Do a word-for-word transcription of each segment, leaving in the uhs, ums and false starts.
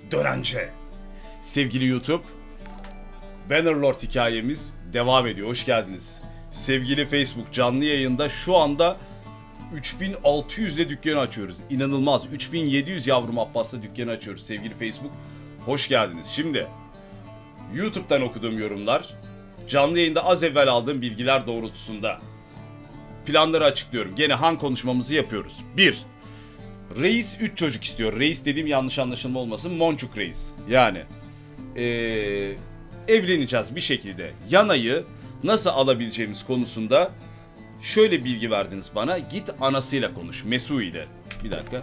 Dörence. Sevgili YouTube, Bannerlord hikayemiz devam ediyor. Hoş geldiniz. Sevgili Facebook canlı yayında şu anda üç bin altı yüz ile dükkanı açıyoruz. İnanılmaz. üç bin yedi yüz yavrum Abbas'la dükkanı açıyoruz sevgili Facebook. Hoş geldiniz. Şimdi YouTube'dan okuduğum yorumlar, canlı yayında az evvel aldığım bilgiler doğrultusunda planları açıklıyorum. Gene han konuşmamızı yapıyoruz. bir. Reis üç çocuk istiyor. Reis dediğim yanlış anlaşılma olmasın. Monçuk Reis. Yani ee, evleneceğiz bir şekilde. Yanayı nasıl alabileceğimiz konusunda şöyle bilgi verdiniz bana. Git anasıyla konuş. Mesui ile. Bir dakika.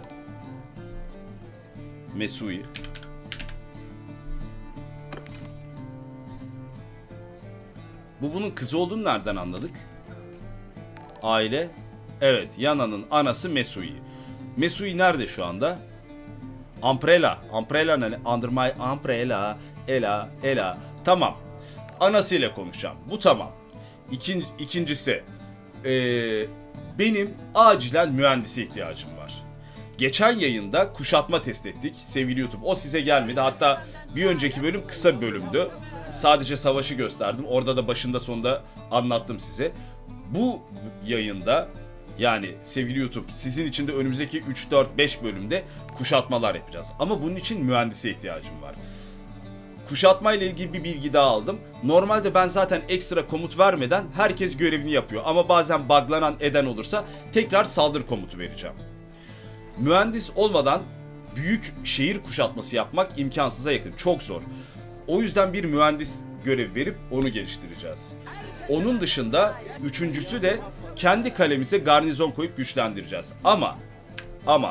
Mesui. Bu bunun kızı olduğunu nereden anladık? Aile. Evet, Yana'nın anası Mesui. Mesui nerede şu anda? Umbrella. Umbrella ne? Under my umbrella. Ela, Ela. Tamam. Anasıyla konuşacağım. Bu tamam. İkin, ikincisi. Ee, benim acilen mühendise ihtiyacım var. Geçen yayında kuşatma test ettik sevgili YouTube. O size gelmedi. Hatta bir önceki bölüm kısa bir bölümdü. Sadece savaşı gösterdim. Orada da başında sonunda anlattım size. Bu yayında yani sevgili YouTube sizin için de önümüzdeki üç dört beş bölümde kuşatmalar yapacağız. Ama bunun için mühendise ihtiyacım var. Kuşatma ile ilgili bir bilgi daha aldım. Normalde ben zaten ekstra komut vermeden herkes görevini yapıyor. Ama bazen buglanan eden olursa tekrar saldır komutu vereceğim. Mühendis olmadan büyük şehir kuşatması yapmak imkansıza yakın. Çok zor. O yüzden bir mühendis görev verip onu geliştireceğiz. Onun dışında üçüncüsü de kendi kalemize garnizon koyup güçlendireceğiz. Ama ama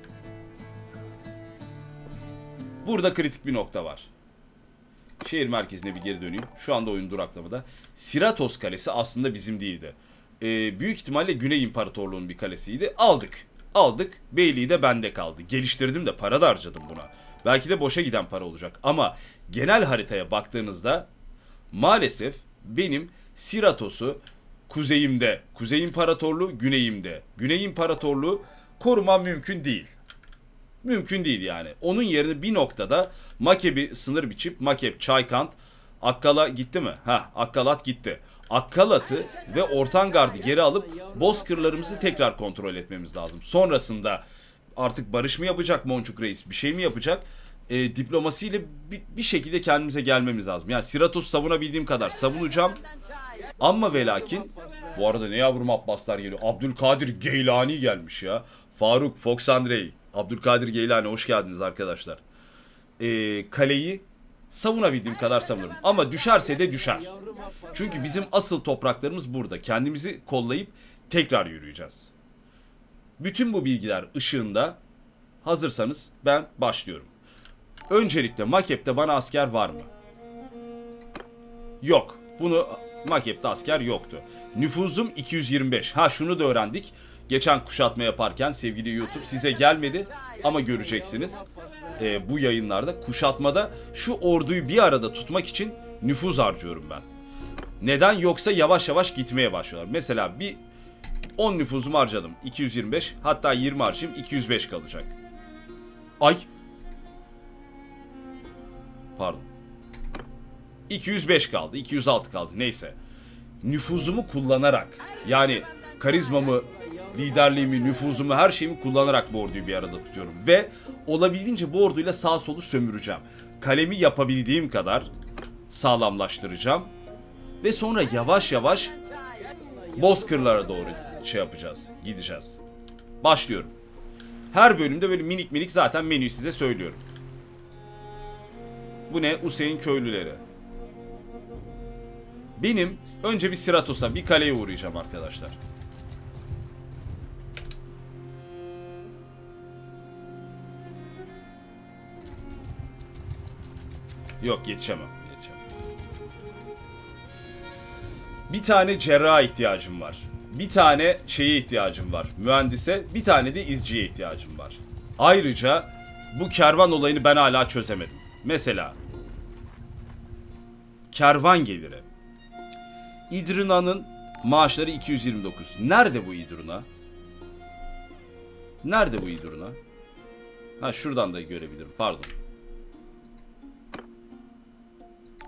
burada kritik bir nokta var. Şehir merkezine bir geri döneyim. Şu anda oyun duraklamada. Siratos kalesi aslında bizim değildi. Ee, büyük ihtimalle Güney İmparatorluğu'nun bir kalesiydi. Aldık. Aldık. Beyliği de bende kaldı. Geliştirdim de para da harcadım buna. Belki de boşa giden para olacak. Ama genel haritaya baktığınızda maalesef benim Siratos'u kuzeyimde, Kuzey İmparatorluğu güneyimde, Güney İmparatorluğu korumam mümkün değil. Mümkün değil yani. Onun yerine bir noktada Makebi sınır biçip Makeb, Çaykant, Akkala gitti mi? Heh, Akkalat gitti. Akkalat'ı ve Ortangard'ı geri alıp bozkırlarımızı tekrar kontrol etmemiz lazım. Sonrasında artık barış mı yapacak Monçuk Reis? Bir şey mi yapacak? E, diplomasiyle bir, bir şekilde kendimize gelmemiz lazım. Yani Siratos savunabildiğim kadar savunacağım. Ama ve lakin bu arada ne yavrum Abbaslar geliyor. Abdülkadir Geylani gelmiş ya. Faruk, Fox Andrei, Abdülkadir Geylani hoş geldiniz arkadaşlar. E, kaleyi savunabildiğim kadar savunurum. Ama düşerse de düşer. Çünkü bizim asıl topraklarımız burada. Kendimizi kollayıp tekrar yürüyeceğiz. Bütün bu bilgiler ışığında hazırsanız ben başlıyorum. Öncelikle Makeb'de bana asker var mı? Yok. Bunu Makeb'de asker yoktu. Nüfuzum iki yüz yirmi beş. Ha şunu da öğrendik. Geçen kuşatma yaparken sevgili YouTube size gelmedi ama göreceksiniz. Ee, bu yayınlarda kuşatmada şu orduyu bir arada tutmak için nüfuz harcıyorum ben. Neden? Yoksa yavaş yavaş gitmeye başlıyorlar. Mesela bir on nüfuzumu harcadım. iki yüz yirmi beş. Hatta yirmi harcayayım. iki yüz beş kalacak. Ay. Pardon. iki yüz beş kaldı. iki yüz altı kaldı. Neyse. Nüfuzumu kullanarak yani karizmamı, liderliğimi, nüfuzumu, her şeyimi kullanarak bu orduyu bir arada tutuyorum. Ve olabildiğince bu orduyla sağ solu sömüreceğim. Kalemi yapabildiğim kadar sağlamlaştıracağım. Ve sonra yavaş yavaş bozkırlara doğru şey yapacağız. Gideceğiz. Başlıyorum. Her bölümde böyle minik minik zaten menüyü size söylüyorum. Bu ne? Useyn köylüleri. Benim önce bir Siratos'a, bir kaleye uğrayacağım arkadaşlar. Yok yetişemem. Yetişemem. Bir tane cerraha ihtiyacım var. Bir tane şeye ihtiyacım var. Mühendise, bir tane de izciye ihtiyacım var. Ayrıca bu kervan olayını ben hala çözemedim. Mesela kervan geliri. İdruna'nın maaşları iki yüz yirmi dokuz. Nerede bu İdruna? Nerede bu İdruna? Ha şuradan da görebilirim. Pardon.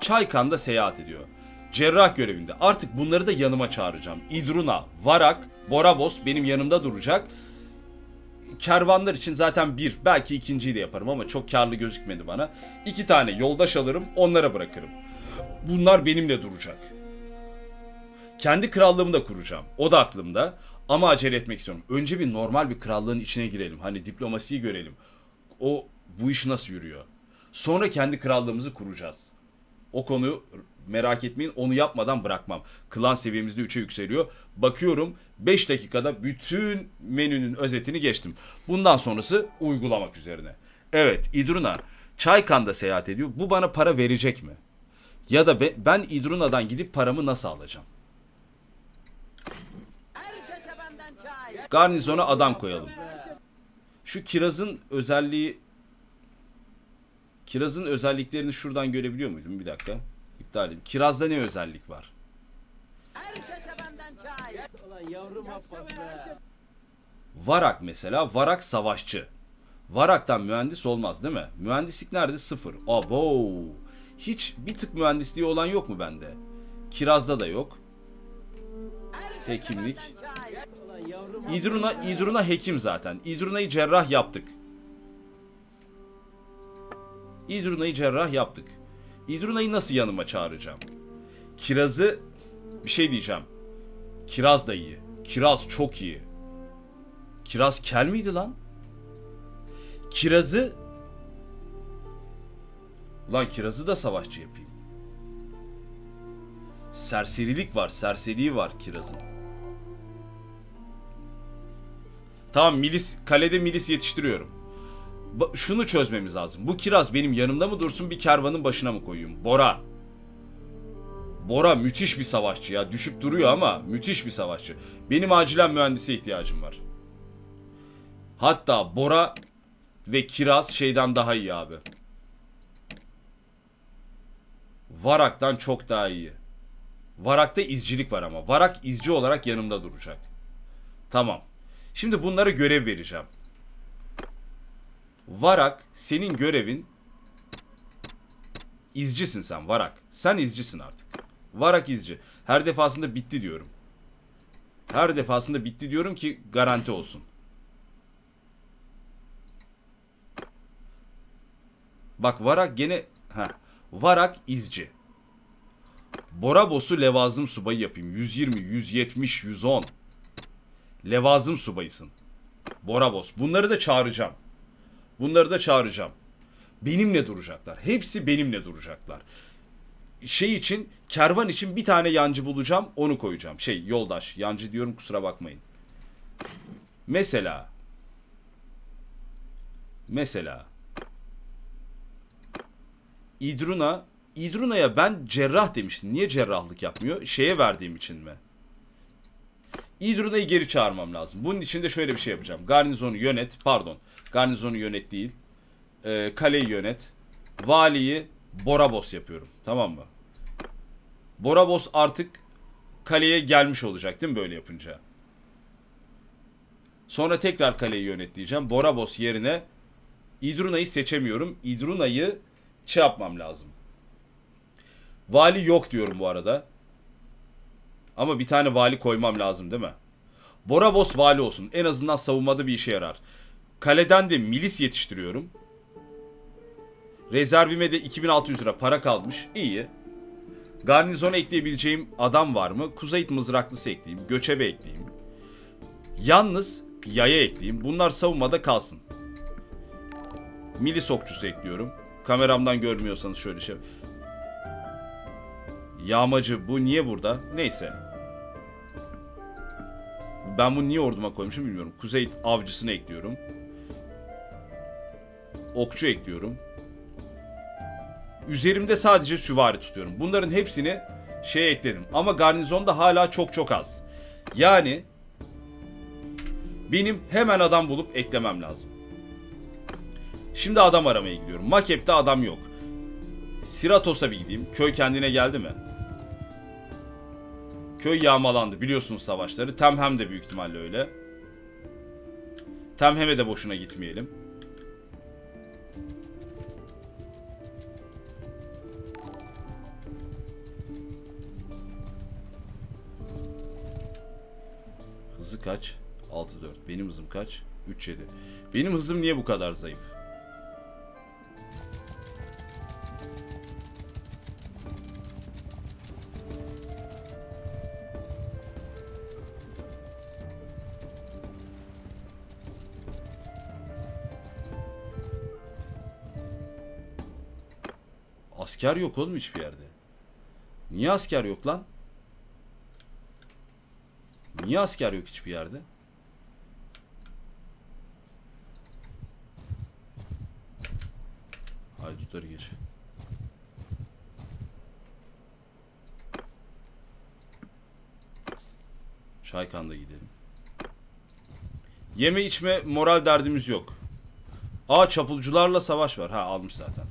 Çaykan'da seyahat ediyor. Cerrah görevinde. Artık bunları da yanıma çağıracağım. İdruna, Varak, Borabos benim yanımda duracak. Kervanlar için zaten bir, belki ikinciyi de yaparım ama çok karlı gözükmedi bana. İki tane yoldaş alırım, onlara bırakırım. Bunlar benimle duracak. Kendi krallığımı da kuracağım. O da aklımda. Ama acele etmek istiyorum. Önce bir normal bir krallığın içine girelim. Hani diplomasiyi görelim. O bu iş nasıl yürüyor? Sonra kendi krallığımızı kuracağız. O konuyu merak etmeyin. Onu yapmadan bırakmam. Klan seviyemizde üçe yükseliyor. Bakıyorum beş dakikada bütün menünün özetini geçtim. Bundan sonrası uygulamak üzerine. Evet, İdruna Çaykan'da seyahat ediyor. Bu bana para verecek mi? Ya da be, ben İdruna'dan gidip paramı nasıl alacağım? Garnizona adam koyalım. Şu kirazın özelliği... Kirazın özelliklerini şuradan görebiliyor muydum? Bir dakika. İptal edeyim. Kirazda ne özellik var? Varak mesela. Varak savaşçı. Varak'tan mühendis olmaz değil mi? Mühendislik nerede? Sıfır. Abo. Hiç bir tık mühendisliği olan yok mu bende? Kirazda da yok. Hekimlik. İdruna, İdruna hekim zaten. İdruna'yı cerrah yaptık. İdruna'yı cerrah yaptık. İdruna'yı nasıl yanıma çağıracağım? Kiraz'ı bir şey diyeceğim. Kiraz da iyi. Kiraz çok iyi. Kiraz kel miydi lan? Kiraz'ı Lan Kiraz'ı da savaşçı yapayım. Serserilik var, serseriliği var Kiraz'ın. Tamam, milis, kalede milis yetiştiriyorum. Ba- şunu çözmemiz lazım. Bu Kiraz benim yanımda mı dursun, bir kervanın başına mı koyayım? Bora. Bora müthiş bir savaşçı ya. Düşüp duruyor ama müthiş bir savaşçı. Benim acilen mühendise ihtiyacım var. Hatta Bora ve Kiraz şeyden daha iyi abi. Varak'tan çok daha iyi. Varak'ta izcilik var ama. Varak izci olarak yanımda duracak. Tamam. Şimdi bunlara görev vereceğim. Varak, senin görevin... İzcisin sen Varak. Sen izcisin artık. Varak izci. Her defasında bitti diyorum. Her defasında bitti diyorum ki garanti olsun. Bak Varak gene... Heh. Varak izci. Borabos'u levazım subayı yapayım. yüz yirmi, yüz yetmiş, yüz on. Levazım subayısın. Borabos. Bunları da çağıracağım. Bunları da çağıracağım. Benimle duracaklar. Hepsi benimle duracaklar. Şey için, kervan için bir tane yancı bulacağım. Onu koyacağım. Şey, yoldaş. Yancı diyorum, kusura bakmayın. Mesela. Mesela. İdruna. İdruna'ya ben cerrah demiştim. Niye cerrahlık yapmıyor? Şeye verdiğim için mi? İdruna'yı geri çağırmam lazım. Bunun için de şöyle bir şey yapacağım. Garnizonu yönet. Pardon. Garnizonu yönet değil. Ee, kaleyi yönet. Valiyi Borabos yapıyorum. Tamam mı? Borabos artık kaleye gelmiş olacak değil mi böyle yapınca? Sonra tekrar kaleyi yönet diyeceğim. Borabos yerine İdruna'yı seçemiyorum. İdruna'yı şey yapmam lazım. Vali yok diyorum bu arada. Ama bir tane vali koymam lazım değil mi? Borabos vali olsun. En azından savunmada bir işe yarar. Kaleden de milis yetiştiriyorum. Rezervime de iki bin altı yüz lira para kalmış. İyi. Garnizona ekleyebileceğim adam var mı? Kuzeyit mızraklısı ekleyeyim. Göçebe ekleyeyim. Yalnız yaya ekleyeyim. Bunlar savunmada kalsın. Milis okçusu ekliyorum. Kameramdan görmüyorsanız şöyle şey. Yağmacı bu niye burada? Neyse. Ben bunu niye orduma koymuşum bilmiyorum. Kuzeyit avcısını ekliyorum. Okçu ekliyorum. Üzerimde sadece süvari tutuyorum. Bunların hepsini şeye ekledim. Ama garnizonda hala çok çok az. Yani benim hemen adam bulup eklemem lazım. Şimdi adam aramaya gidiyorum. Makep'te adam yok. Siratos'a bir gideyim. Köy kendine geldi mi? Köy yağmalandı. Biliyorsunuz savaşları. Temhem de büyük ihtimalle öyle. Temhem'e de boşuna gitmeyelim. Hızı kaç? altı dört. Benim hızım kaç? üç yedi. Benim hızım niye bu kadar zayıf? Asker yok oğlum hiçbir yerde. Niye asker yok lan? Niye asker yok hiçbir yerde? Haydutları geç. Çaykan'da gidelim. Yeme içme moral derdimiz yok. Aa, çapulcularla savaş var. Ha, almış zaten.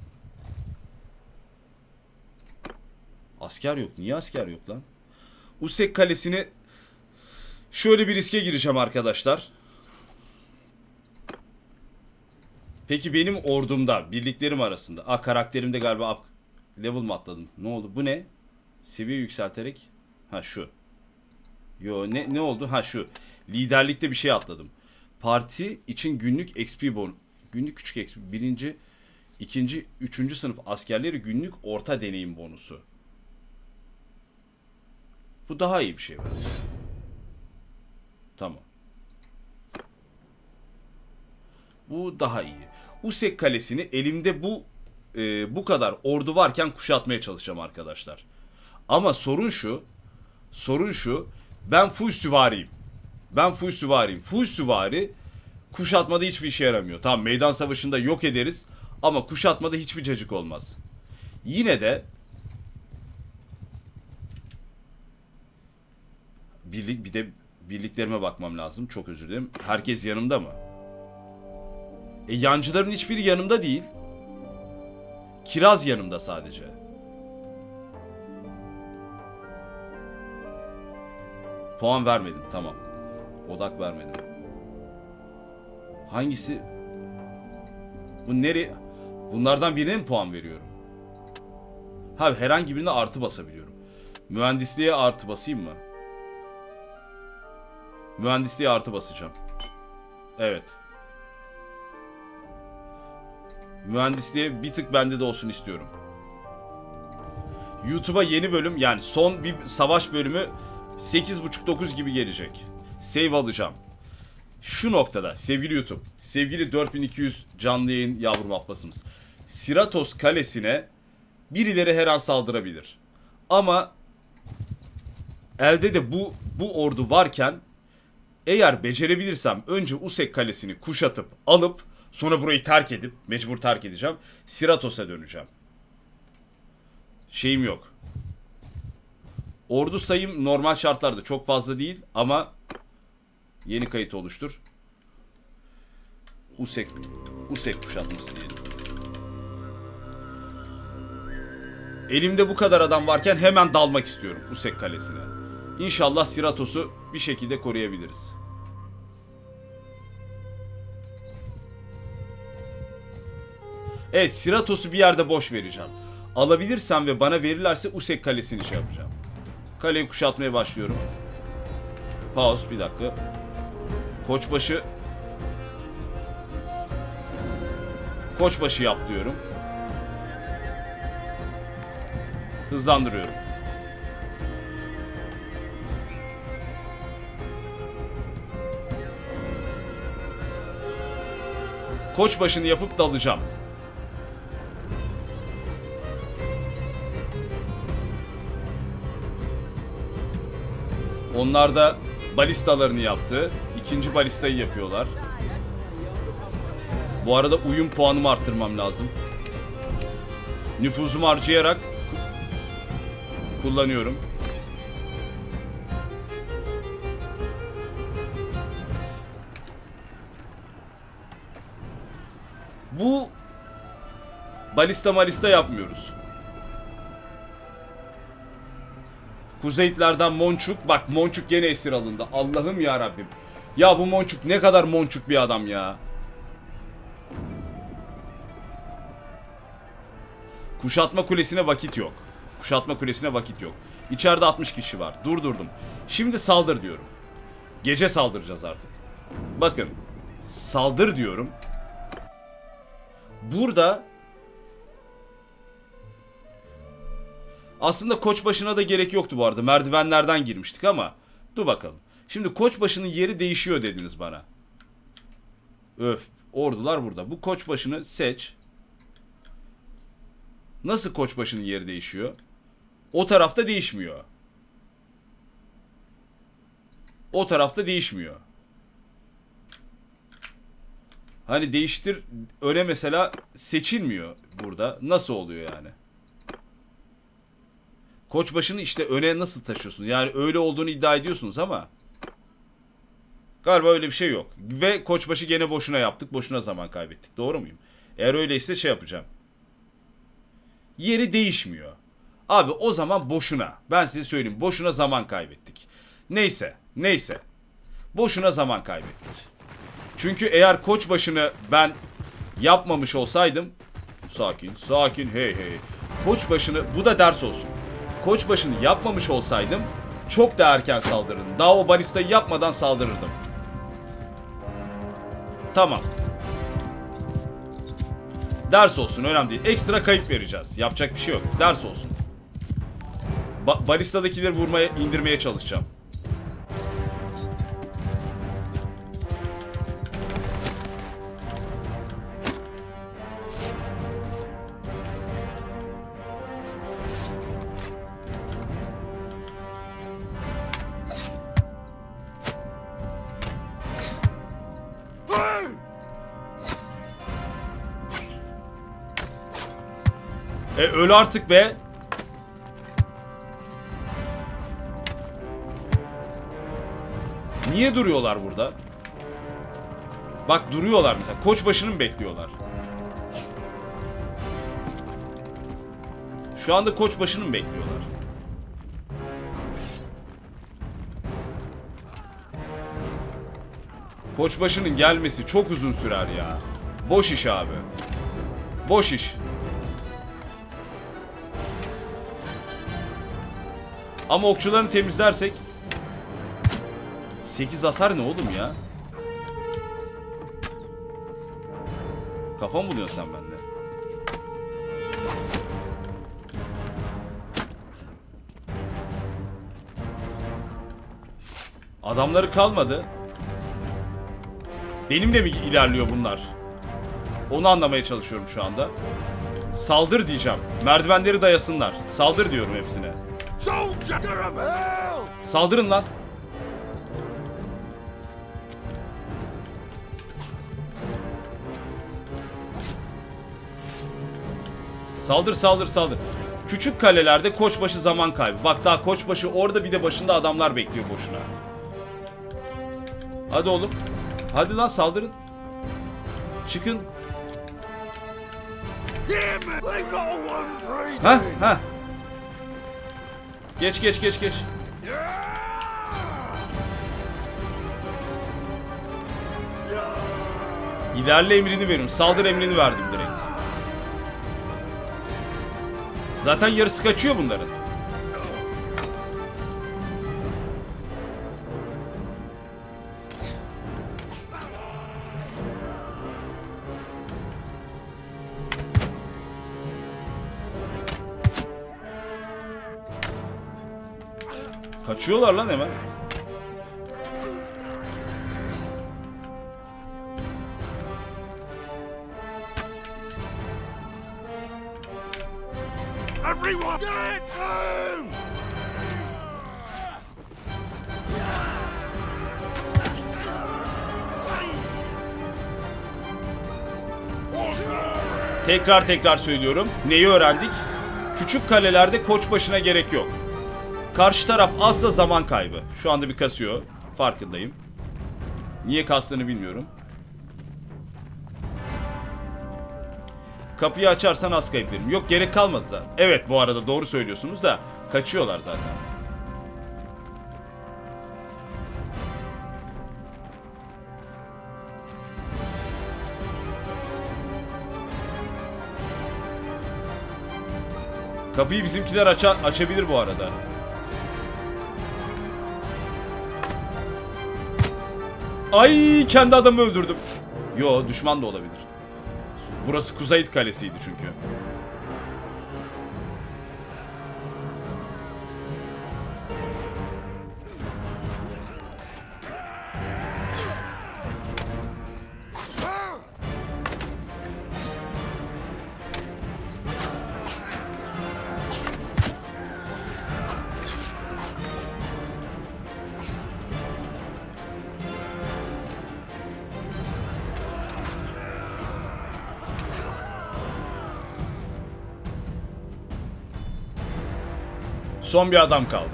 Asker yok. Niye asker yok lan? Usek Kalesi'ni şöyle bir riske gireceğim arkadaşlar. Peki benim ordumda, birliklerim arasında. Aa, karakterimde galiba up level mi atladım? Ne oldu? Bu ne? Seviye yükselterek. Ha, şu. Yo, ne ne oldu? Ha, şu. Liderlikte bir şey atladım. Parti için günlük X P bon. Günlük küçük X P. Birinci, ikinci, üçüncü sınıf askerleri günlük orta deneyim bonusu. Bu daha iyi bir şey bence. Tamam. Bu daha iyi. Usek Kalesi'ni elimde bu e, bu kadar ordu varken kuşatmaya çalışacağım arkadaşlar. Ama sorun şu. Sorun şu. Ben full süvariyim. Ben full süvariyim. Full süvari kuşatmada hiçbir işe yaramıyor. Tamam, meydan savaşında yok ederiz. Ama kuşatmada hiçbir cacık olmaz. Yine de birlik, bir de birliklerime bakmam lazım. Çok özür dilerim. Herkes yanımda mı? E, yancıların hiçbiri yanımda değil. Kiraz yanımda sadece. Puan vermedim. Tamam. Odak vermedim. Hangisi? Bu nereye? Bunlardan birine mi puan veriyorum? Ha, herhangi birine artı basabiliyorum. Mühendisliğe artı basayım mı? Mühendisliğe artı basacağım. Evet. Mühendisliğe bir tık bende de olsun istiyorum. YouTube'a yeni bölüm, yani son bir savaş bölümü sekiz buçuk dokuz gibi gelecek. Save alacağım. Şu noktada sevgili YouTube, sevgili dört bin iki yüz canlı yayın yavrum Abbas'ımız, Siratos Kalesi'ne birileri her an saldırabilir. Ama elde de bu bu ordu varken eğer becerebilirsem önce Usek Kalesi'ni kuşatıp alıp sonra burayı terk edip, mecbur terk edeceğim, Siratos'a döneceğim. Şeyim yok. Ordu sayım normal şartlarda çok fazla değil ama yeni kayıt oluştur. Usek Usek kuşatması diyelim. Elimde bu kadar adam varken hemen dalmak istiyorum Usek Kalesi'ne. İnşallah Siratos'u bir şekilde koruyabiliriz. Evet, Siratos'u bir yerde boş vereceğim. Alabilirsem ve bana verirlerse Usek Kalesi'ni şey yapacağım. Kaleyi kuşatmaya başlıyorum. Pause, bir dakika. Koçbaşı Koçbaşı yap diyorum. Hızlandırıyorum. Koçbaşını yapıp dalacağım. Onlar da balistalarını yaptı. İkinci balistayı yapıyorlar. Bu arada uyum puanımı arttırmam lazım. Nüfuzumu harcayarak kullanıyorum. Bu balista malista yapmıyoruz. Kuzeyitlerden Monçuk. Bak, Monçuk gene esir alındı. Allah'ım ya Rabbim. Ya bu Monçuk ne kadar Monçuk bir adam ya. Kuşatma kulesine vakit yok. Kuşatma kulesine vakit yok. İçeride altmış kişi var. Durdurdum. Şimdi saldır diyorum. Gece saldıracağız artık. Bakın. Saldır diyorum. Burada aslında Koçbaşı'na da gerek yoktu bu arada. Merdivenlerden girmiştik ama dur bakalım. Şimdi Koçbaşı'nın yeri değişiyor dediniz bana. Öf. Ordular burada. Bu Koçbaşı'nı seç. Nasıl Koçbaşı'nın yeri değişiyor? O tarafta değişmiyor. O tarafta değişmiyor. Hani değiştir öyle mesela seçilmiyor burada. Nasıl oluyor yani? Koçbaşı'nı işte öne nasıl taşıyorsunuz? Yani öyle olduğunu iddia ediyorsunuz ama galiba öyle bir şey yok. Ve Koçbaşı gene boşuna yaptık. Boşuna zaman kaybettik. Doğru muyum? Eğer öyleyse şey yapacağım. Yeri değişmiyor. Abi o zaman boşuna. Ben size söyleyeyim. Boşuna zaman kaybettik. Neyse. Neyse. Boşuna zaman kaybettik. Çünkü eğer Koçbaşı'nı ben yapmamış olsaydım. Sakin. Sakin. Hey hey. Koçbaşı'nı bu da ders olsun. Koçbaşı'nı yapmamış olsaydım çok da erken saldırırdım. Daha o balistayı yapmadan saldırırdım. Tamam. Ders olsun, önemli değil. Ekstra kayıp vereceğiz. Yapacak bir şey yok. Ders olsun. Ba balistadakileri vurmaya, indirmeye çalışacağım. E öl artık be. Niye duruyorlar burada? Bak duruyorlar mesela. Koçbaşı'nı mı bekliyorlar? Şu anda Koçbaşı'nı mı bekliyorlar? Koçbaşı'nın gelmesi çok uzun sürer ya. Boş iş abi. Boş iş. Ama okçularını temizlersek sekiz hasar ne oğlum ya? Kafa mı buluyorsun sen bende? Adamları kalmadı. Benimle mi ilerliyor bunlar? Onu anlamaya çalışıyorum şu anda. Saldır diyeceğim. Merdivenleri dayasınlar. Saldır diyorum hepsine. Saldırın lan. Saldır saldır saldır. Küçük kalelerde Koçbaşı zaman kaybı. Bak daha Koçbaşı orada, bir de başında adamlar bekliyor boşuna. Hadi oğlum. Hadi lan saldırın. Çıkın. Ha ha. Geç geç geç geç. İlerle emrini veriyorum. Saldır emrini verdim direkt. Zaten yarısı kaçıyor bunların. Kaçıyorlar lan hemen. Everyone, get home! Tekrar tekrar söylüyorum. Neyi öğrendik? Küçük kalelerde Koçbaşı'na gerek yok. Karşı taraf azsa zaman kaybı. Şu anda bir kasıyor. Farkındayım. Niye kastığını bilmiyorum. Kapıyı açarsan az kayıp verim. Yok, gerek kalmadı zaten. Evet, bu arada doğru söylüyorsunuz da kaçıyorlar zaten. Kapıyı bizimkiler aça açabilir bu arada. Ay, kendi adamı öldürdüm. Yo, düşman da olabilir. Burası Kuzeyit Kalesi'ydi çünkü. Son bir adam kaldı.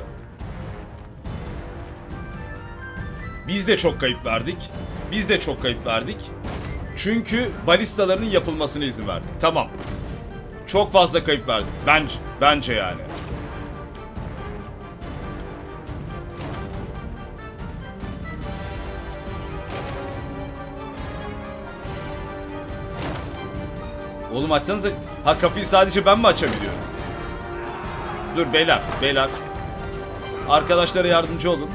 Biz de çok kayıp verdik. Biz de çok kayıp verdik. Çünkü balistalarının yapılmasına izin verdik. Tamam. Çok fazla kayıp verdik. Bence, bence yani. Oğlum açsanıza. Ha, kapıyı sadece ben mi açabiliyorum? Dur beyler, beyler. Arkadaşlara yardımcı olun.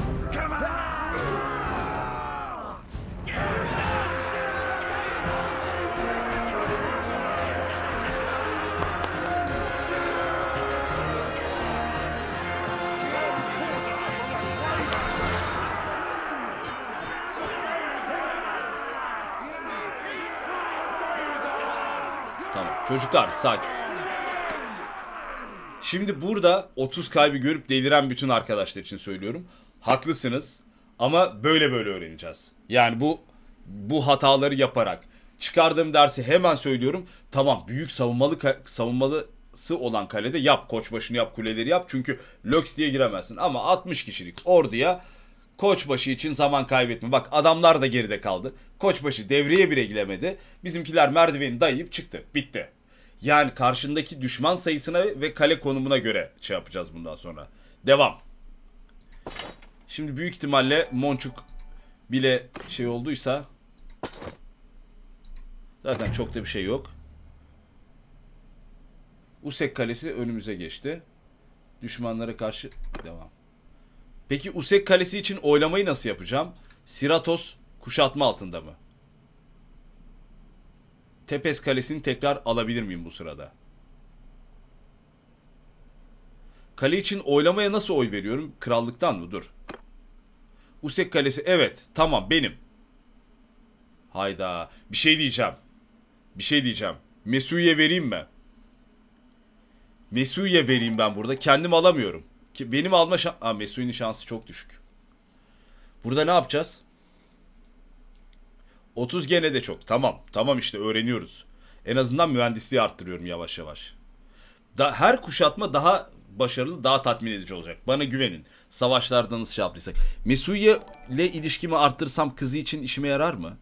Tamam, çocuklar sakin. Şimdi burada otuz kaybı görüp deliren bütün arkadaşlar için söylüyorum. Haklısınız ama böyle böyle öğreneceğiz. Yani bu bu hataları yaparak çıkardığım dersi hemen söylüyorum. Tamam, büyük savunmalı savunmalısı olan kalede yap, koçbaşını yap, kuleleri yap. Çünkü Lux diye giremezsin. Ama altmış kişilik orduya koçbaşı için zaman kaybetme. Bak, adamlar da geride kaldı. Koçbaşı devreye bile giremedi. Bizimkiler merdiveni dayayıp çıktı. Bitti. Yani karşındaki düşman sayısına ve kale konumuna göre şey yapacağız bundan sonra. Devam. Şimdi büyük ihtimalle Monçuk bile şey olduysa zaten çok da bir şey yok. Usek Kalesi önümüze geçti. Düşmanlara karşı devam. Peki Usek Kalesi için oylamayı nasıl yapacağım? Siratos kuşatma altında mı? Tepes Kalesi'ni tekrar alabilir miyim bu sırada? Kale için oylamaya nasıl oy veriyorum? Krallıktan mı? Dur. Usek Kalesi, evet. Tamam, benim. Hayda. Bir şey diyeceğim. Bir şey diyeceğim. Mesu'ya vereyim mi? Mesu'ya vereyim ben burada. Kendim alamıyorum. Ki benim alma şans... Aa, Mesu'nun şansı çok düşük. Burada ne yapacağız? otuz gene de çok. Tamam. Tamam işte öğreniyoruz. En azından mühendisliği arttırıyorum yavaş yavaş. Da, her kuşatma daha başarılı, daha tatmin edici olacak. Bana güvenin. Savaşlarda nasıl şey yaptıysak. Mesu'ya ile ilişkimi arttırsam kızı için işime yarar mı?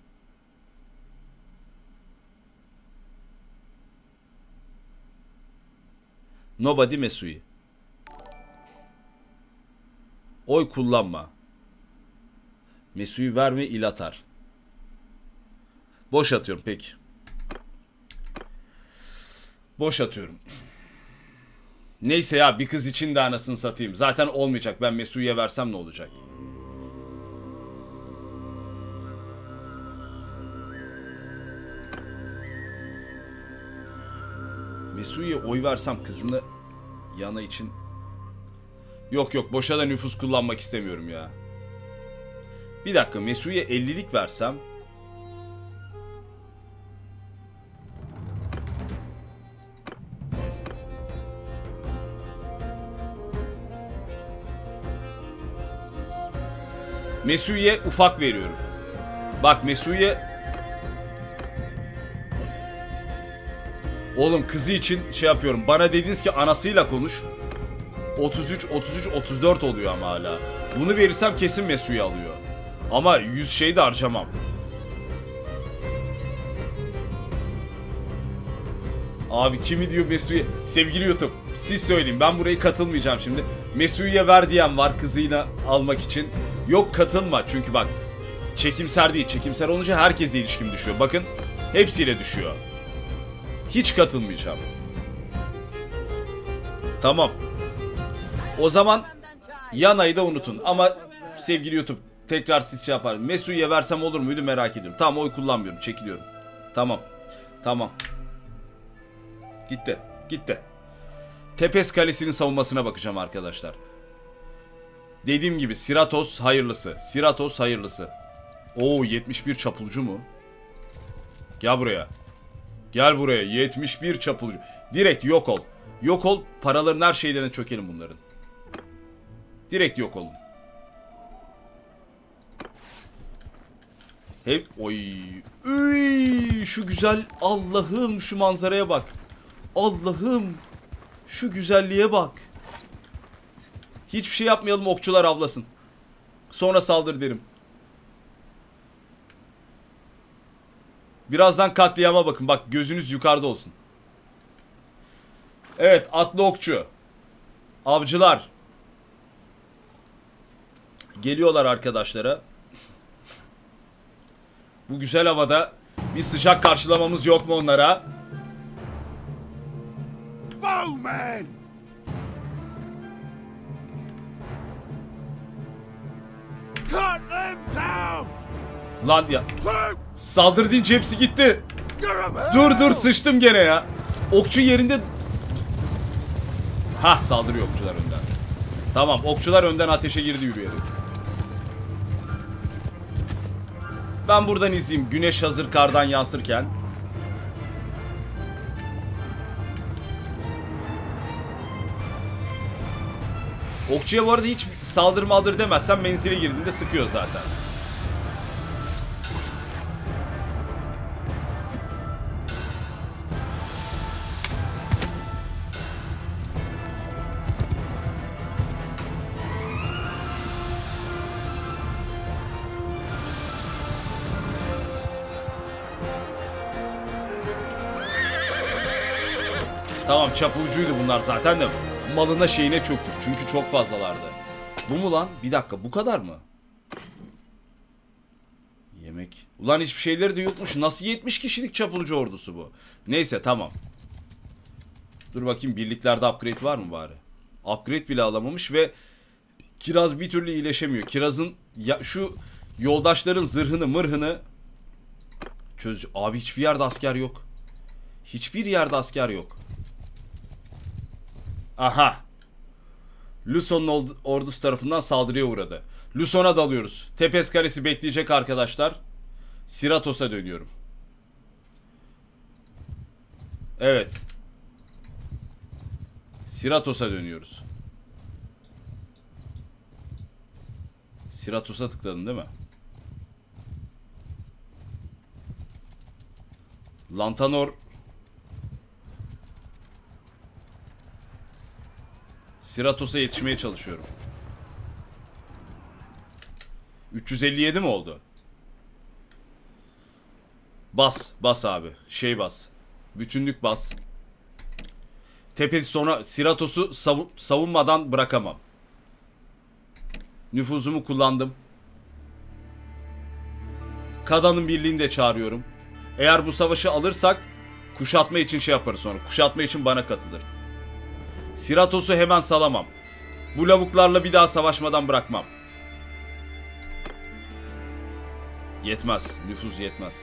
Nobody Mesu'yu. Oy kullanma. Mesu'yu verme, il atar. Boş atıyorum peki. Boş atıyorum. Neyse ya, bir kız için de anasını satayım. Zaten olmayacak. Ben Mesu'ya versem ne olacak? Mesu'ya oy versem kızını yana için... Yok yok, boşa da nüfus kullanmak istemiyorum ya. Bir dakika, Mesu'ya ellilik versem... Mesu'ya ufak veriyorum. Bak Mesu'ya... Oğlum kızı için şey yapıyorum. Bana dediniz ki anasıyla konuş. otuz üç, otuz üç, otuz dört oluyor ama hala. Bunu verirsem kesin Mesu'yu alıyor. Ama yüz şey de harcamam. Abi kimi diyor Mesu'ya? Sevgili YouTube, siz söyleyin, ben buraya katılmayacağım şimdi. Mesu'ya ver diyen var kızıyla almak için. Yok, katılma çünkü bak, çekimser değil. Çekimser olunca herkesle ilişkim düşüyor. Bakın, hepsiyle düşüyor. Hiç katılmayacağım. Tamam. O zaman Yana'yı da unutun. Ama sevgili YouTube, Tekrar siz şey yapar. Mesu'ya versem olur muydu merak ediyorum. Tamam, oy kullanmıyorum. Çekiliyorum. Tamam. Tamam. Gitti. Gitti. Tepes Kalesi'nin savunmasına bakacağım arkadaşlar. Dediğim gibi Siratos hayırlısı. Siratos hayırlısı. Oo, yetmiş bir çapulcu mu? Gel buraya. Gel buraya. yetmiş bir çapulcu. Direkt yok ol. Yok ol. Paraların her şeylerine çökelim bunların. Direkt yok olun. Hep oy. Üy, şu güzel, Allah'ım şu manzaraya bak. Allah'ım şu güzelliğe bak. Hiçbir şey yapmayalım, okçular avlasın. Sonra saldır derim. Birazdan katliama bakın. Bak, gözünüz yukarıda olsun. Evet, atlı okçu. Avcılar. Geliyorlar arkadaşlara. Bu güzel havada bir sıcak karşılamamız yok mu onlara? Bowman! Cut them down! Lan ya. Troops! Saldır deyince hepsi gitti. Get 'em out! Dur dur, sıçtım gene ya. Okçu yerinde. Hah, saldırıyor okçular önden. Tamam, okçular önden ateşe girdi yürüyerek. Ben buradan izleyeyim. Güneş hazır kardan yansırken. Okçuya bu arada hiç saldır maldır demezsen menzile girdiğinde sıkıyor zaten. Tamam, çapulcuydu bunlar zaten de malına şeyine çöktük çünkü çok fazlalardı. Bu mu lan? Bir dakika, bu kadar mı? Yemek. Ulan hiçbir şeyleri de yokmuş. Nasıl yetmiş kişilik çapulcu ordusu bu? Neyse, tamam. Dur bakayım, birliklerde upgrade var mı bari? Upgrade bile alamamış ve Kiraz bir türlü iyileşemiyor. Kiraz'ın ya, şu yoldaşların zırhını mırhını çöz. Abi hiçbir yerde asker yok. Hiçbir yerde asker yok. Aha. Luson'un ordusu tarafından saldırıya uğradı. Luson'a dalıyoruz. Tepes Kalesi bekleyecek arkadaşlar. Siratos'a dönüyorum. Evet. Siratos'a dönüyoruz. Siratos'a tıkladın değil mi? Lantanor. Siratos'a yetişmeye çalışıyorum. üç yüz elli yedi mi oldu? Bas, bas abi. Şey bas. Bütünlük bas. Tepesi sonra Siratos'u savun savunmadan bırakamam. Nüfuzumu kullandım. Kada'nın birliğini de çağırıyorum. Eğer bu savaşı alırsak kuşatma için şey yaparız sonra. Kuşatma için bana katılır. Siratos'u hemen salamam. Bu lavuklarla bir daha savaşmadan bırakmam. Yetmez. Nüfuz yetmez.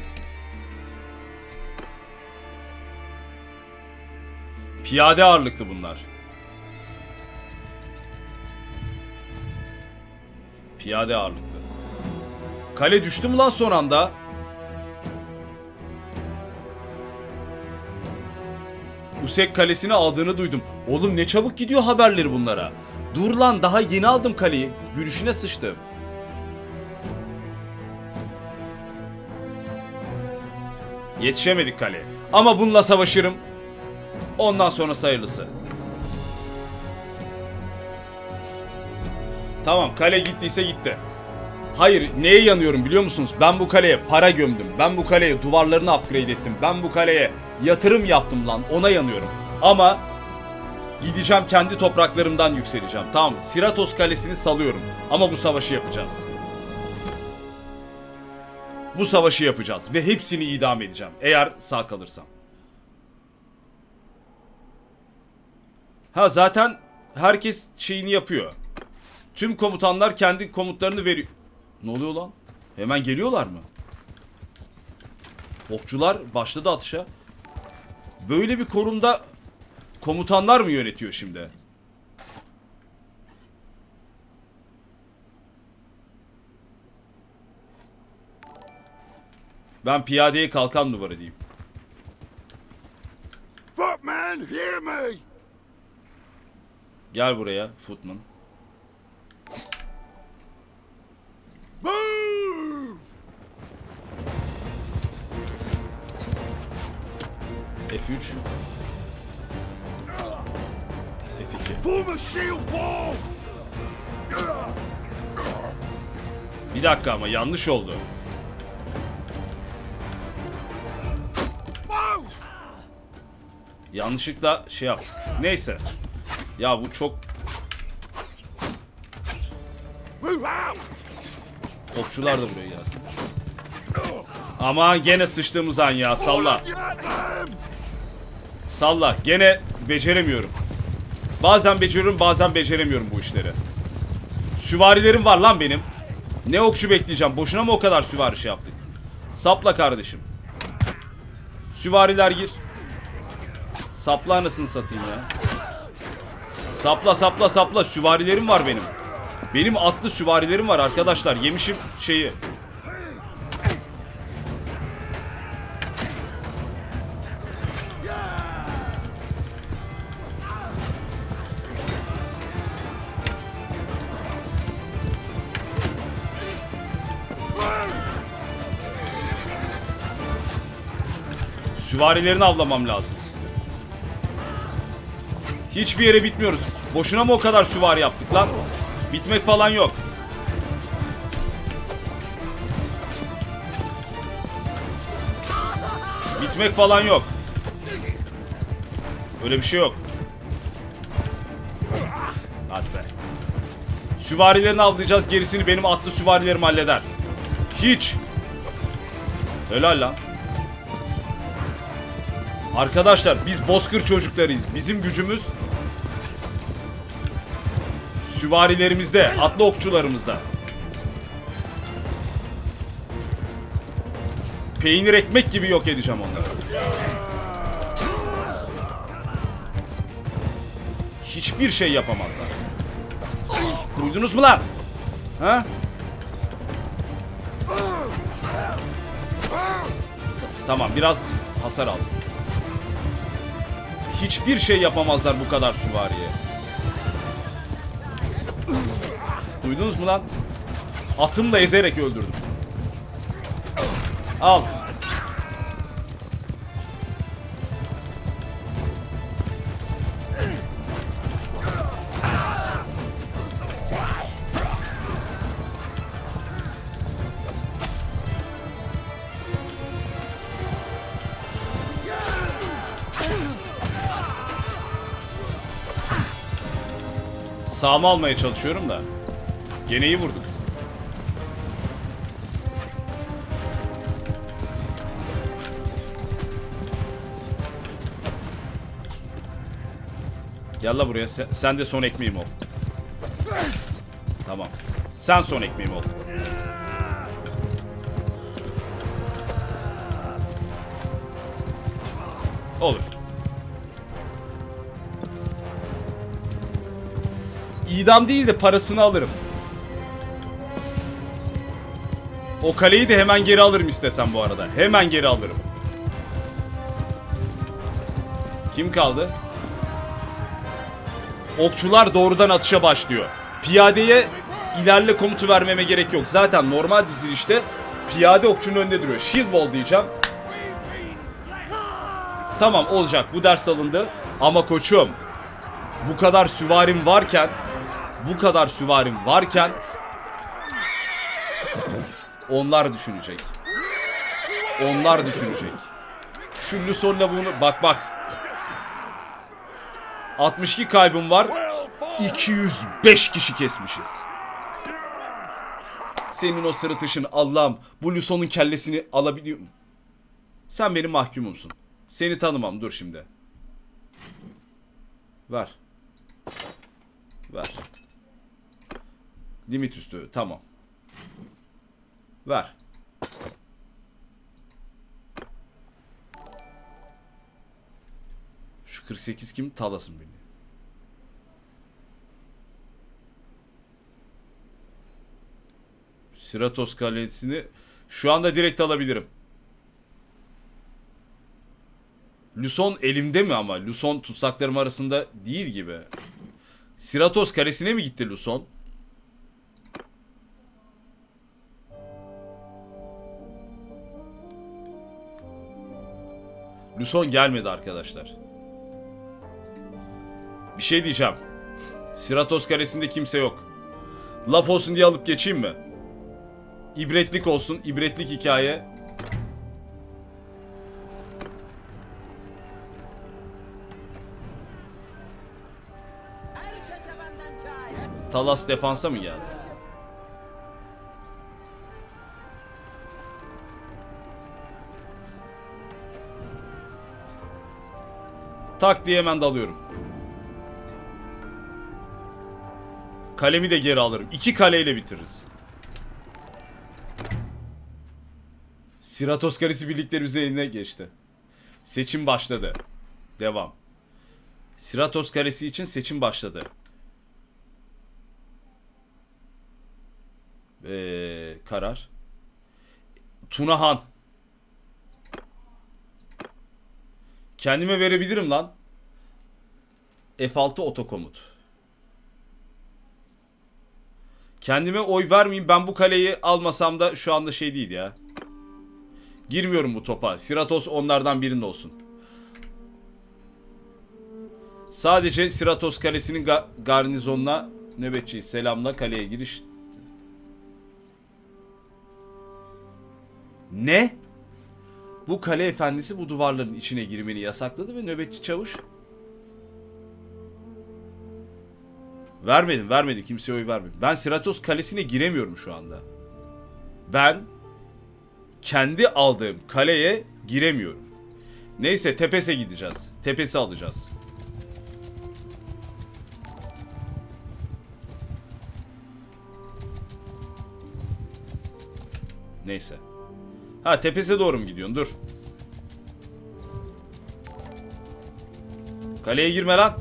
Piyade ağırlıklı bunlar. Piyade ağırlıklı. Kale düştü mü lan son anda? Usek Kalesi'ni aldığını duydum. Oğlum ne çabuk gidiyor haberleri bunlara. Dur lan, daha yeni aldım kaleyi. Gülüşüne sıçtım. Yetişemedik kaleye. Ama bununla savaşırım. Ondan sonra hayırlısı. Tamam, kale gittiyse gitti. Hayır, neye yanıyorum biliyor musunuz? Ben bu kaleye para gömdüm. Ben bu kaleye duvarlarını upgrade ettim. Ben bu kaleye yatırım yaptım lan. Ona yanıyorum. Ama gideceğim, kendi topraklarımdan yükseleceğim. Tamam, Siratos Kalesi'ni salıyorum. Ama bu savaşı yapacağız. Bu savaşı yapacağız. Ve hepsini idam edeceğim. Eğer sağ kalırsam. Ha, zaten herkes şeyini yapıyor. Tüm komutanlar kendi komutlarını veriyor. Ne oluyor lan? Hemen geliyorlar mı? Okçular başladı atışa. Böyle bir korumda komutanlar mı yönetiyor şimdi? Ben piyadeye kalkan numara diyeyim. Footman, hear me! Gel buraya Footman. Move! F üç. F iki. Form a shield wall! Bir dakika ama yanlış oldu. Move! Yanlışlıkla şey yap. Neyse. Ya bu çok... Move out! Okçular da buraya gelsin. Aman gene sıçtığımız an ya. Salla. Get them! Salla. Gene beceremiyorum. Bazen beceriyorum, bazen beceremiyorum bu işleri. Süvarilerim var lan benim. Ne okçu bekleyeceğim? Boşuna mı o kadar süvari şey yaptık? Sapla kardeşim. Süvariler gir. Sapla anasını satayım ya. Sapla sapla sapla. Süvarilerim var benim. Benim atlı süvarilerim var arkadaşlar. Yemişim şeyi. Süvarilerini avlamam lazım. Hiçbir yere bitmiyoruz. Boşuna mı o kadar süvari yaptık lan? Bitmek falan yok. Bitmek falan yok. Öyle bir şey yok. Hadi be. Süvarilerini avlayacağız. Gerisini benim atlı süvarilerim halleder. Hiç. Helal lan. Arkadaşlar biz bozkır çocuklarıyız. Bizim gücümüz süvarilerimizde, atlı okçularımızda. Peynir ekmek gibi yok edeceğim onları. Hiçbir şey yapamazlar. Duydunuz mu lan? Ha? Tamam, biraz hasar aldım. Hiçbir şey yapamazlar bu kadar süvariye. Duydunuz mu lan? Atımla ezerek öldürdüm. Al. Sağımı almaya çalışıyorum da. Gene iyi vurduk. Gel la buraya. Sen, sen de son ekmeğim ol. Tamam. Sen son ekmeğim ol. Olur. İdam değil de parasını alırım. O kaleyi de hemen geri alırım istesem bu arada. Hemen geri alırım. Kim kaldı? Okçular doğrudan atışa başlıyor. Piyadeye ilerle komutu vermeme gerek yok. Zaten normal dizilişte piyade okçunun önünde duruyor. Shield wall diyeceğim. Tamam, olacak. Bu ders alındı. Ama koçum, bu kadar süvarim varken bu kadar süvarim varken onlar düşünecek. Onlar düşünecek. Şu Luson lavuğunu bak bak. altmış iki kaybım var. iki yüz beş kişi kesmişiz. Senin o sırıtışın, Allah'ım, bu Luson'un kellesini alabiliyor mu? Sen benim mahkumumsun. Seni tanımam, dur şimdi. Ver. Ver. Limit üstü, tamam. Ver. Şu kırk sekiz kim? Talas'ın birliği. Siratos kalesini şu anda direkt alabilirim. Luson elimde mi ama? Luson tutsaklarım arasında değil gibi. Siratos kalesine mi gitti Luson? Luson gelmedi arkadaşlar. Bir şey diyeceğim. Siratos kalesinde kimse yok. Laf olsun diye alıp geçeyim mi? İbretlik olsun. İbretlik hikaye. Talas defansa mı geldi? Tak diye hemen dalıyorum. Kalemi de geri alırım. İki kaleyle bitiririz. Siratos kalesi birliklerimizin eline geçti. Seçim başladı. Devam. Siratos kalesi için seçim başladı. Ee, karar. Tunahan. Kendime verebilirim lan. F altı otokomut. Kendime oy vermeyeyim. Ben bu kaleyi almasam da şu anda şey değil ya. Girmiyorum bu topa. Siratos onlardan birinde olsun. Sadece Siratos kalesinin ga garnizonuna nöbetçi selamla kaleye giriş. Ne? Bu kale efendisi bu duvarların içine girmeni yasakladı ve nöbetçi çavuş. Vermedim, vermedim. Kimseye oy vermedim. Ben Siratos kalesine giremiyorum şu anda. Ben kendi aldığım kaleye giremiyorum. Neyse Tepes'e gideceğiz. Tepes'i alacağız. Neyse. Ha Tepes'e doğru mu gidiyorsun? Dur. Kaleye girme lan.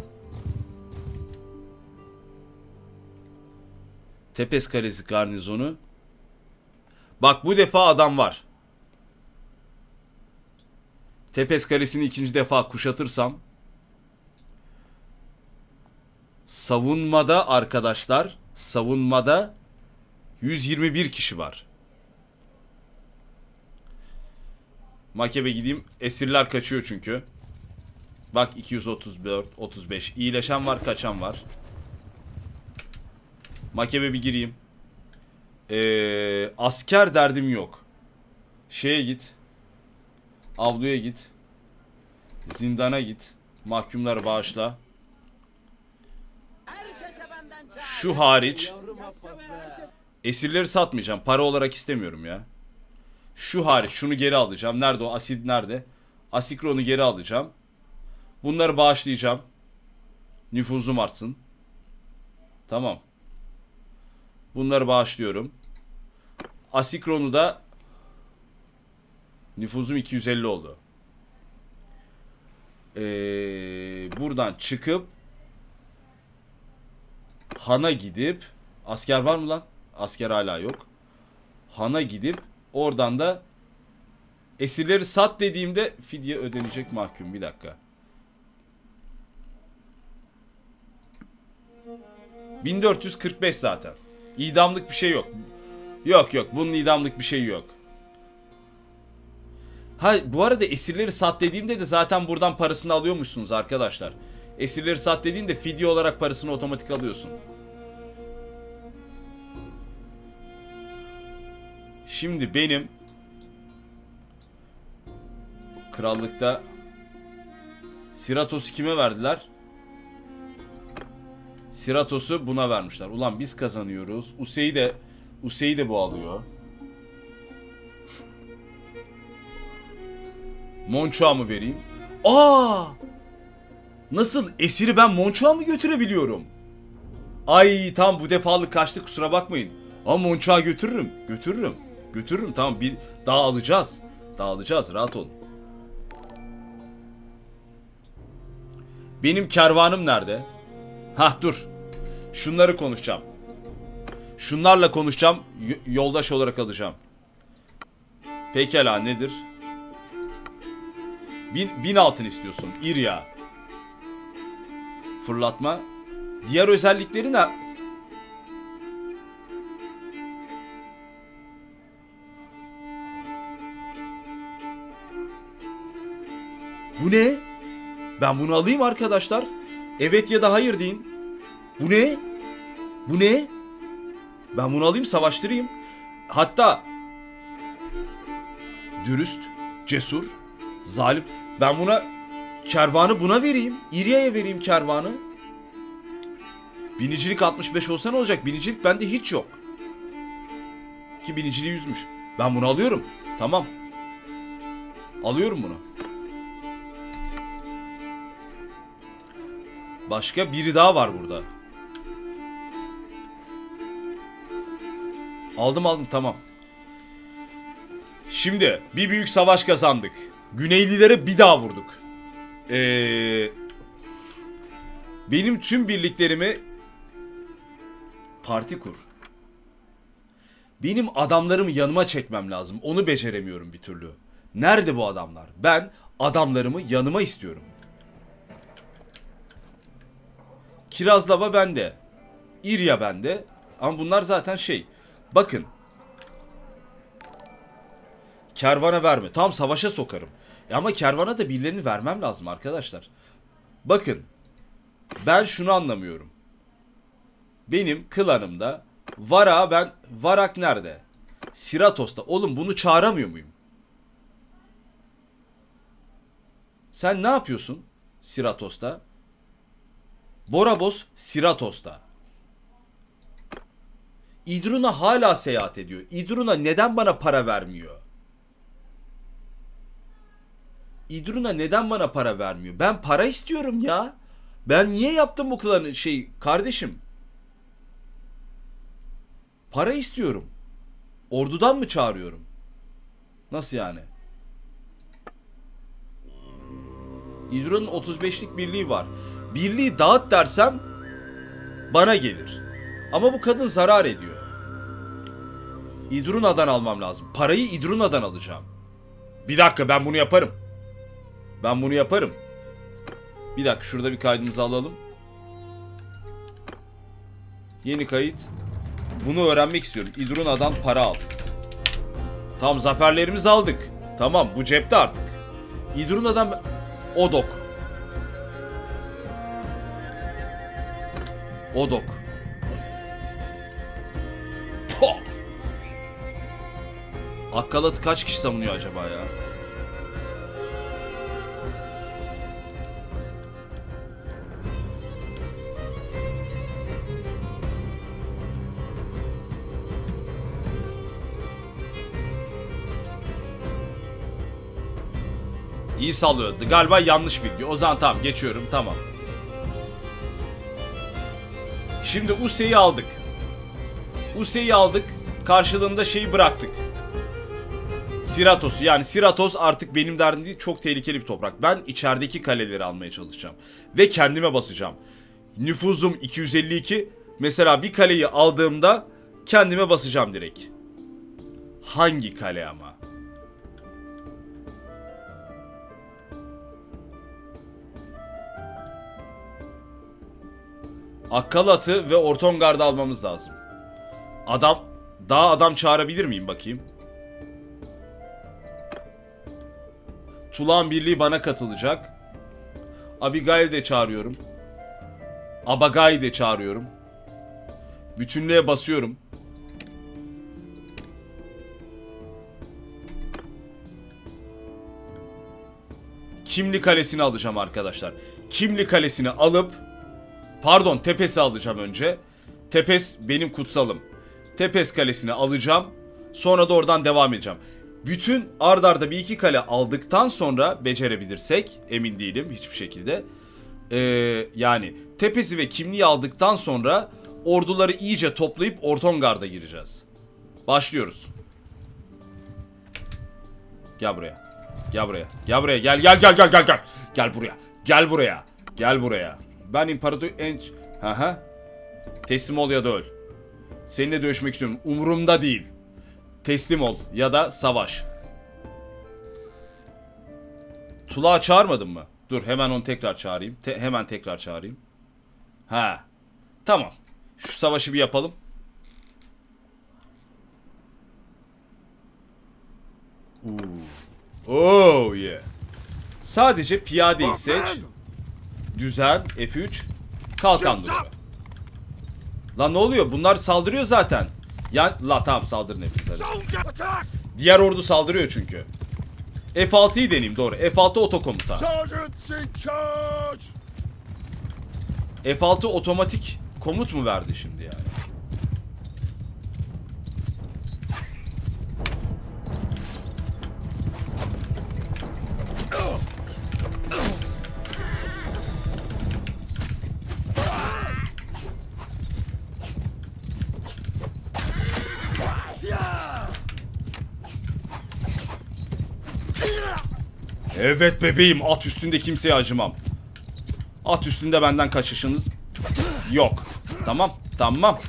Tepes Kalesi garnizonu. Bak bu defa adam var. Tepes Kalesi'ni ikinci defa kuşatırsam. Savunmada arkadaşlar. Savunmada yüz yirmi bir kişi var. Makebe gideyim. Esirler kaçıyor çünkü. Bak iki yüz otuz dört, otuz beş. İyileşen var, kaçan var. Makebe bir gireyim. Ee, asker derdim yok. Şeye git. Avluya git. Zindana git. Mahkumları bağışla. Şu hariç. Esirleri satmayacağım. Para olarak istemiyorum ya. Şu hariç. Şunu geri alacağım. Nerede o? Asid nerede? Asikron'u geri alacağım. Bunları bağışlayacağım. Nüfuzum artsın. Tamam. Bunları bağışlıyorum. Asikron'u da nüfuzum iki yüz elli oldu. Ee, buradan çıkıp Han'a gidip asker var mı lan? Asker hala yok. Han'a gidip oradan da esirleri sat dediğimde fidye ödenecek mahkum. Bir dakika. bin dört yüz kırk beş zaten. İdamlık bir şey yok. Yok yok. Bunun idamlık bir şey yok. Ha bu arada esirleri sat dediğimde de zaten buradan parasını alıyormuşsunuz arkadaşlar. Esirleri sat dediğinde fidye olarak parasını otomatik alıyorsun. Şimdi benim krallıkta Siratos'u kime verdiler? Siratos'u buna vermişler. Ulan biz kazanıyoruz. Usey'i de Usey'i de bu alıyor. Monçuğa mı vereyim? Aa! Nasıl? Esiri ben Monçuğa mı götürebiliyorum? Ay tam bu defalık kaçtı kusura bakmayın. Ama Monçuğa götürürüm. Götürürüm. Götürürüm tamam. Bir daha alacağız. Daha alacağız. Rahat olun. Benim kervanım nerede? Hah dur. Şunları konuşacağım. Şunlarla konuşacağım. Y- yoldaş olarak alacağım. Pekala nedir? Bin, bin altın istiyorsun. İrya. Fırlatma. Diğer özellikleri ne? Bu ne? Ben bunu alayım arkadaşlar. Evet ya da hayır deyin. Bu ne? Bu ne? Ben bunu alayım, savaştırayım. Hatta dürüst, cesur, zalim. Ben buna kervanı buna vereyim. İrya'ya vereyim kervanı. Binicilik altmış beş olsa ne olacak? Binicilik bende hiç yok. Ki biniciliği yüzmüş. Ben bunu alıyorum. Tamam. Alıyorum bunu. Başka biri daha var burada. Aldım aldım tamam. Şimdi bir büyük savaş kazandık. Güneylilere bir daha vurduk. Ee, benim tüm birliklerimi parti kur. Benim adamlarımı yanıma çekmem lazım. Onu beceremiyorum bir türlü. Nerede bu adamlar? Ben adamlarımı yanıma istiyorum. Kirazlava bende. İrya bende. Ama bunlar zaten şey. Bakın. Kervana verme. Tam savaşa sokarım. E ama kervana da birilerini vermem lazım arkadaşlar. Bakın. Ben şunu anlamıyorum. Benim klanımda Varak'a ben... Varak nerede? Siratos'ta. Oğlum bunu çağıramıyor muyum? Sen ne yapıyorsun Siratos'ta? Borabos Siratos'ta. İdruna hala seyahat ediyor. İdruna neden bana para vermiyor? İdruna neden bana para vermiyor? Ben para istiyorum ya. Ben niye yaptım bu klanı şey kardeşim? Para istiyorum. Ordudan mı çağırıyorum? Nasıl yani? İdrun'un otuz beşlik birliği var. Birliği dağıt dersem bana gelir. Ama bu kadın zarar ediyor. İdruna'dan almam lazım. Parayı İdruna'dan alacağım. Bir dakika ben bunu yaparım. Ben bunu yaparım. Bir dakika şurada bir kaydımızı alalım. Yeni kayıt. Bunu öğrenmek istiyorum. İdruna'dan para al. Tamam zaferlerimizi aldık. Tamam bu cepte artık. İdruna'dan Odok. Odok. Poh! Akkalat'ı kaç kişi savunuyor acaba ya? İyi sallıyordu. Galiba yanlış bilgi. O zaman tamam geçiyorum. Tamam. Şimdi Use'yi aldık. Use'yi aldık. Karşılığında şeyi bıraktık. Siratos'u. Yani Siratos artık benim derdim değil. Çok tehlikeli bir toprak. Ben içerideki kaleleri almaya çalışacağım. Ve kendime basacağım. Nüfuzum iki yüz elli iki. Mesela bir kaleyi aldığımda kendime basacağım direkt. Hangi kale ama? Akkalat'ı ve Ortongard'ı almamız lazım. Adam, daha adam çağırabilir miyim bakayım? Tulan Birliği bana katılacak. Abigail de çağırıyorum. Abagai'yi de çağırıyorum. Bütünlüğe basıyorum. Kimli Kalesi'ni alacağım arkadaşlar. Kimli Kalesi'ni alıp pardon Tepes'i alacağım önce. Tepes benim kutsalım. Tepes Kalesi'ni alacağım. Sonra da oradan devam edeceğim. Bütün ard arda bir iki kale aldıktan sonra becerebilirsek, emin değilim hiçbir şekilde. Ee, yani Tepes'i ve Kimli'yi aldıktan sonra orduları iyice toplayıp Ortongard'a gireceğiz. Başlıyoruz. Gel buraya. Gel buraya. Gel buraya. Gel gel gel gel gel gel. Gel buraya. Gel buraya. Gel buraya. Ben imparator en... Haha. Teslim ol ya da öl. Seninle dövüşmek istiyorum. Umurumda değil. Teslim ol ya da savaş. Tulağı çağırmadın mı? Dur hemen onu tekrar çağırayım. Te hemen tekrar çağırayım. Ha. Tamam. Şu savaşı bir yapalım. Oh yeah. Sadece piyadeyi seç. Düzen F üç. Kalkan duruyor. Lan ne oluyor? Bunlar saldırıyor zaten. Ya la tamam saldırın hepiniz. Diğer ordu saldırıyor çünkü. F altıyı deneyeyim doğru. F altı otokomuta. F altı otomatik komut mu verdi şimdi yani? Evet bebeğim, at üstünde kimseye acımam. At üstünde benden kaçışınız yok. Tamam, tamam.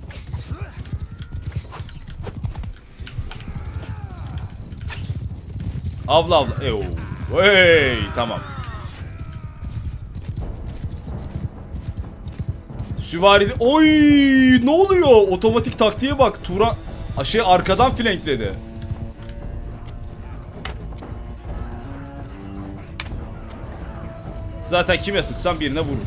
Avla avla. Eyo. Hey, tamam. Süvari. Oy, ne oluyor? Otomatik taktiğe bak. Tura şey arkadan flankledi. Zaten kime sıksan birine vurur.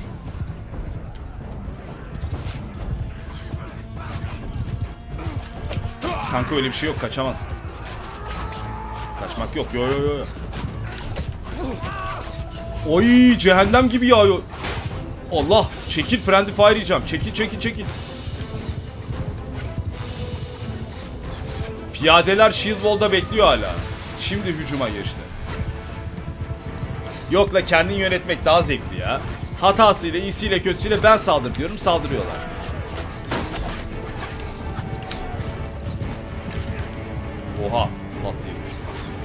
Kanka öyle bir şey yok, kaçamazsın. Kaçmak yok. Yo yo yo. Oy, cehennem gibi yağıyor. Allah, çekil, friendly fire yiyeceğim. Çekil çekil çekil. Piyadeler shield wall'da bekliyor hala. Şimdi hücuma geçti. Yok la, kendini yönetmek daha zevkli ya. Hatasıyla, iyisiyle, kötüsüyle ben saldır diyorum, saldırıyorlar. Oha, patlayı düştü.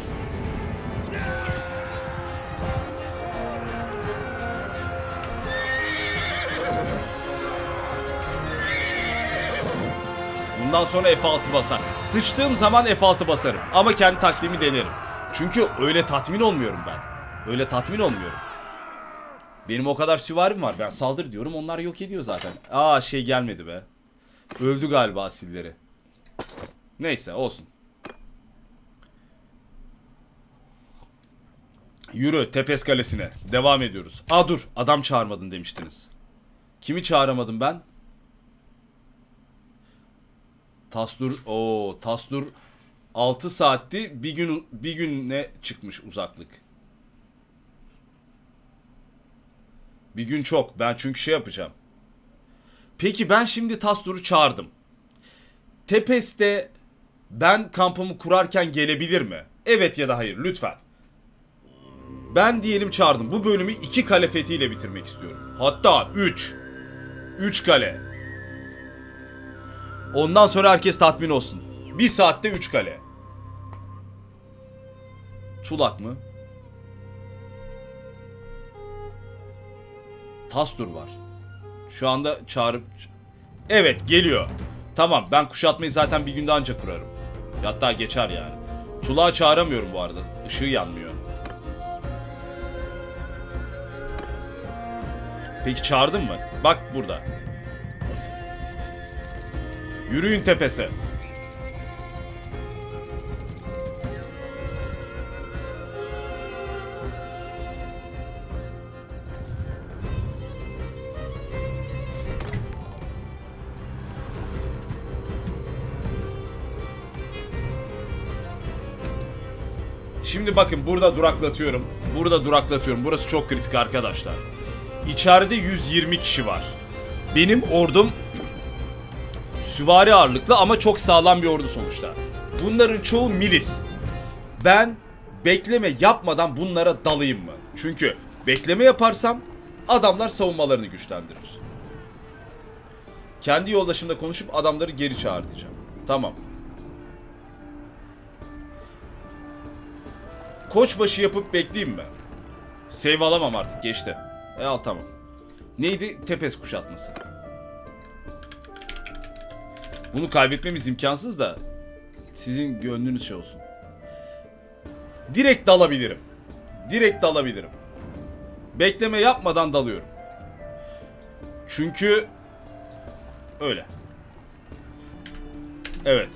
Bundan sonra F altı basar. Sıçtığım zaman F altı basarım. Ama kendi taktiğimi denerim. Çünkü öyle tatmin olmuyorum ben. Öyle tatmin olmuyorum. Benim o kadar süvarim var. Ben saldır diyorum. Onlar yok ediyor zaten. Aa, şey gelmedi be. Öldü galiba asilleri. Neyse, olsun. Yürü Tepes Kalesi'ne. Devam ediyoruz. Aa dur. Adam çağırmadın demiştiniz. Kimi çağıramadım ben? Tasdur. Oo, Tasdur altı saatti. Bir gün bir güne çıkmış uzaklık. Bir gün çok. Ben çünkü şey yapacağım. Peki ben şimdi Tasdur'u çağırdım. Tepes'te ben kampımı kurarken gelebilir mi? Evet ya da hayır lütfen. Ben diyelim çağırdım. Bu bölümü iki kale fethiyle bitirmek istiyorum. Hatta üç. Üç kale. Ondan sonra herkes tatmin olsun. Bir saatte üç kale. Tulak mı? Tasdur var. Şu anda çağırıp... Evet, geliyor. Tamam, ben kuşatmayı zaten bir günde ancak kurarım. Hatta geçer yani. Tulağı çağıramıyorum bu arada. Işığı yanmıyor. Peki çağırdın mı? Bak burada. Yürüyün Tepes'e. Şimdi bakın, burada duraklatıyorum. Burada duraklatıyorum. Burası çok kritik arkadaşlar. İçeride yüz yirmi kişi var. Benim ordum süvari ağırlıklı ama çok sağlam bir ordu sonuçta. Bunların çoğu milis. Ben bekleme yapmadan bunlara dalayım mı? Çünkü bekleme yaparsam adamlar savunmalarını güçlendirir. Kendi yoldaşımla konuşup adamları geri çağır diyeceğim. Tamam. Koçbaşı yapıp bekleyeyim mi? Save alamam artık, geçti. E al tamam. Neydi? Tepes kuşatması. Bunu kaybetmemiz imkansız da sizin gönlünüz şey olsun. Direkt dalabilirim. Direkt dalabilirim. Bekleme yapmadan dalıyorum. Çünkü öyle. Evet.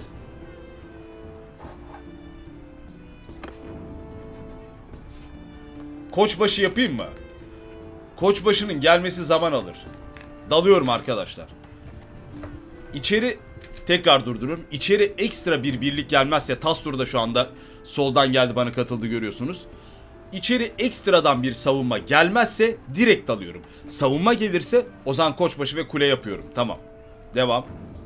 Koçbaşı yapayım mı? Koçbaşının gelmesi zaman alır. Dalıyorum arkadaşlar. İçeri tekrar durduruyorum. İçeri ekstra bir birlik gelmezse, Tastur da şu anda soldan geldi, bana katıldı, görüyorsunuz. İçeri ekstradan bir savunma gelmezse direkt dalıyorum. Savunma gelirse o zaman Koçbaşı ve kule yapıyorum. Tamam. Devam.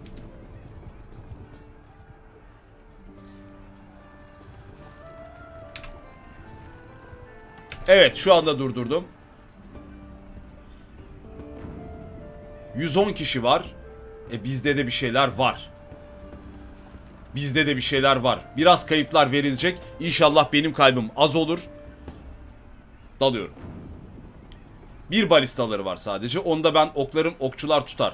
Evet, şu anda durdurdum. yüz on kişi var. E bizde de bir şeyler var. Bizde de bir şeyler var. Biraz kayıplar verilecek. İnşallah benim kaybım az olur. Dalıyorum. Bir balistaları var sadece. Onda ben oklarım, okçular tutar.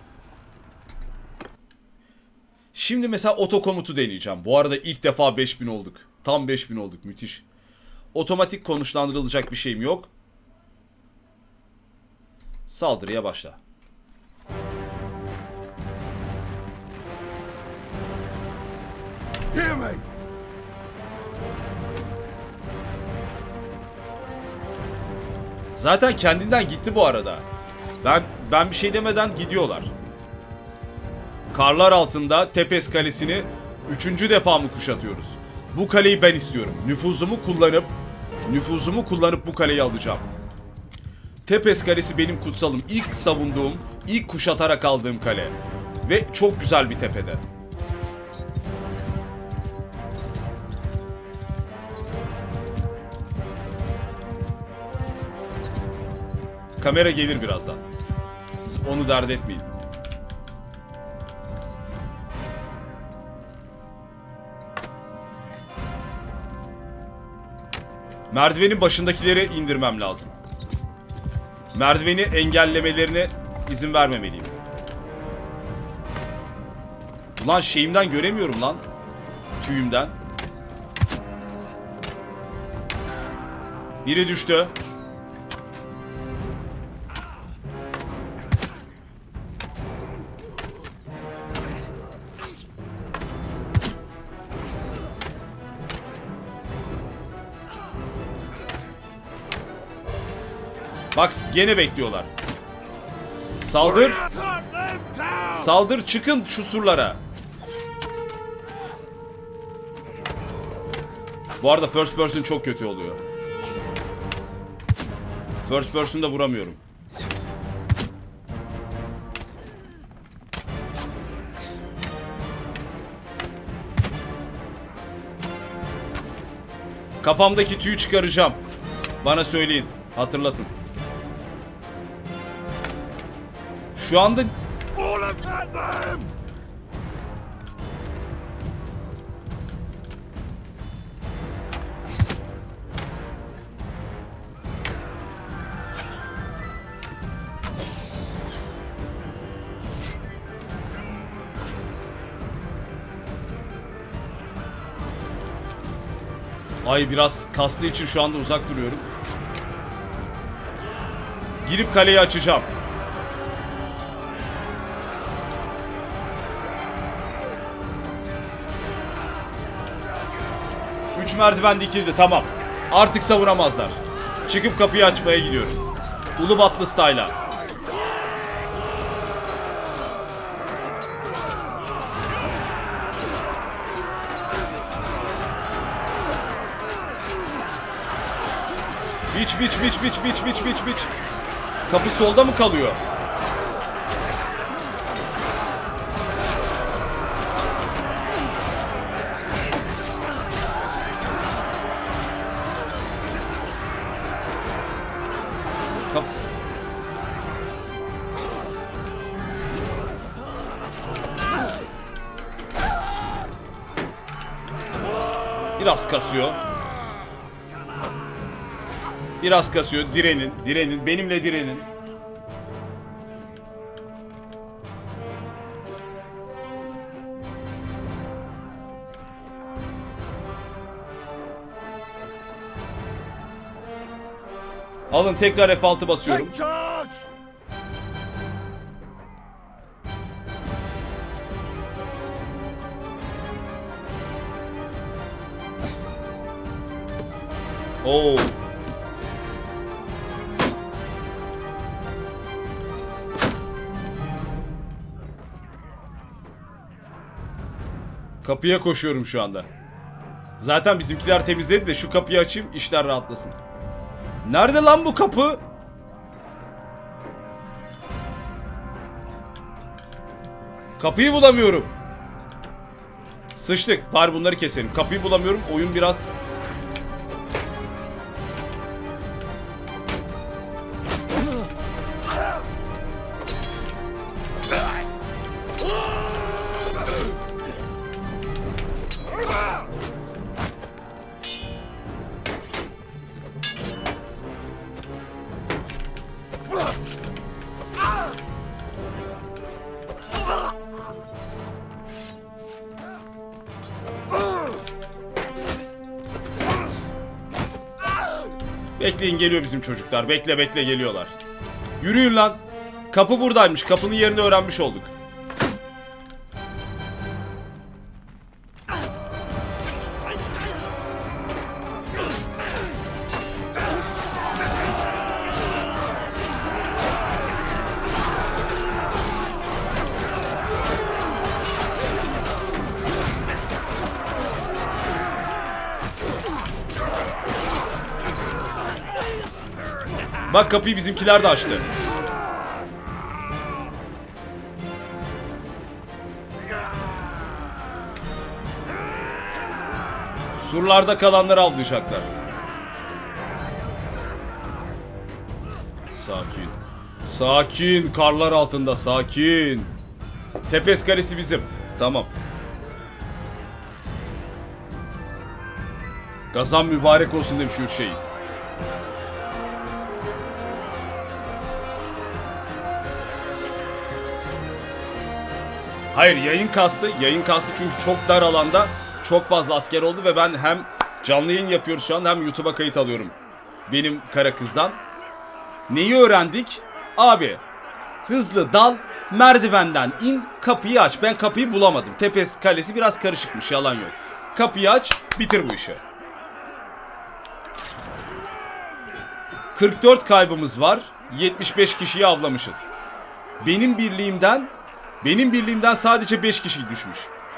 Şimdi mesela otokomutu deneyeceğim. Bu arada ilk defa beş bin olduk. Tam beş bin olduk. Müthiş. Otomatik konuşlandırılacak bir şeyim yok. Saldırıya başla. Hear me. Zaten kendinden gitti bu arada. Ben ben bir şey demeden gidiyorlar. Karlar altında Tepes Kalesi'ni üçüncü defa mı kuşatıyoruz? Bu kaleyi ben istiyorum. Nüfuzumu kullanıp nüfuzumu kullanıp bu kaleyi alacağım. Tepes Kalesi benim kutsalım. İlk savunduğum, ilk kuşatarak aldığım kale. Ve çok güzel bir tepede. Kamera gelir birazdan. Siz onu dert etmeyin. Merdivenin başındakileri indirmem lazım. Merdiveni engellemelerine izin vermemeliyim. Ulan şeyimden göremiyorum lan. Tüyümden. Biri düştü. Bak gene bekliyorlar. Saldır. Saldır, çıkın şu surlara. Bu arada first person çok kötü oluyor. First person'da vuramıyorum. Kafamdaki tüyü çıkaracağım. Bana söyleyin. Hatırlatın. Şu anda All of them. ay biraz kastığı için şu anda uzak duruyorum. Girip kaleyi açacağım. Üç merdiven dikildi, tamam. Artık savunamazlar. Çıkıp kapıyı açmaya gidiyorum. Ulubatlı style'a. Biç biç biç biç biç biç biç biç. Kapı solda mı kalıyor? Kap Biraz kasıyor. Biraz kasıyor. Direnin. Direnin. Benimle direnin. Alın, tekrar F altı basıyorum. Take charge! Oo. Kapıya koşuyorum şu anda. Zaten bizimkiler temizledi de şu kapıyı açayım, işler rahatlasın. Nerede lan bu kapı? Kapıyı bulamıyorum. Sıçtık. Bari bunları keselim. Kapıyı bulamıyorum. Oyun biraz... Bekleyin, geliyor bizim çocuklar. Bekle bekle, geliyorlar. Yürüyün lan. Kapı buradaymış. Kapının yerini öğrenmiş olduk. Bak, kapıyı bizimkiler de açtı. Surlarda kalanları avlayacaklar. Sakin. Sakin. Karlar altında. Sakin. Tepes Kalesi bizim. Tamam. Gazan mübarek olsun demiş Hürşehit. Hayır, yayın kastı. Yayın kastı çünkü çok dar alanda çok fazla asker oldu ve ben hem canlı yayın yapıyoruz şu an hem YouTube'a kayıt alıyorum. Benim kara kızdan. Neyi öğrendik? Abi, hızlı dal, merdivenden in, kapıyı aç. Ben kapıyı bulamadım. Tepes Kalesi biraz karışıkmış, yalan yok. Kapıyı aç, bitir bu işi. kırk dört kaybımız var. yetmiş beş kişiyi avlamışız. Benim birliğimden Benim birliğimden sadece beş kişi düşmüş.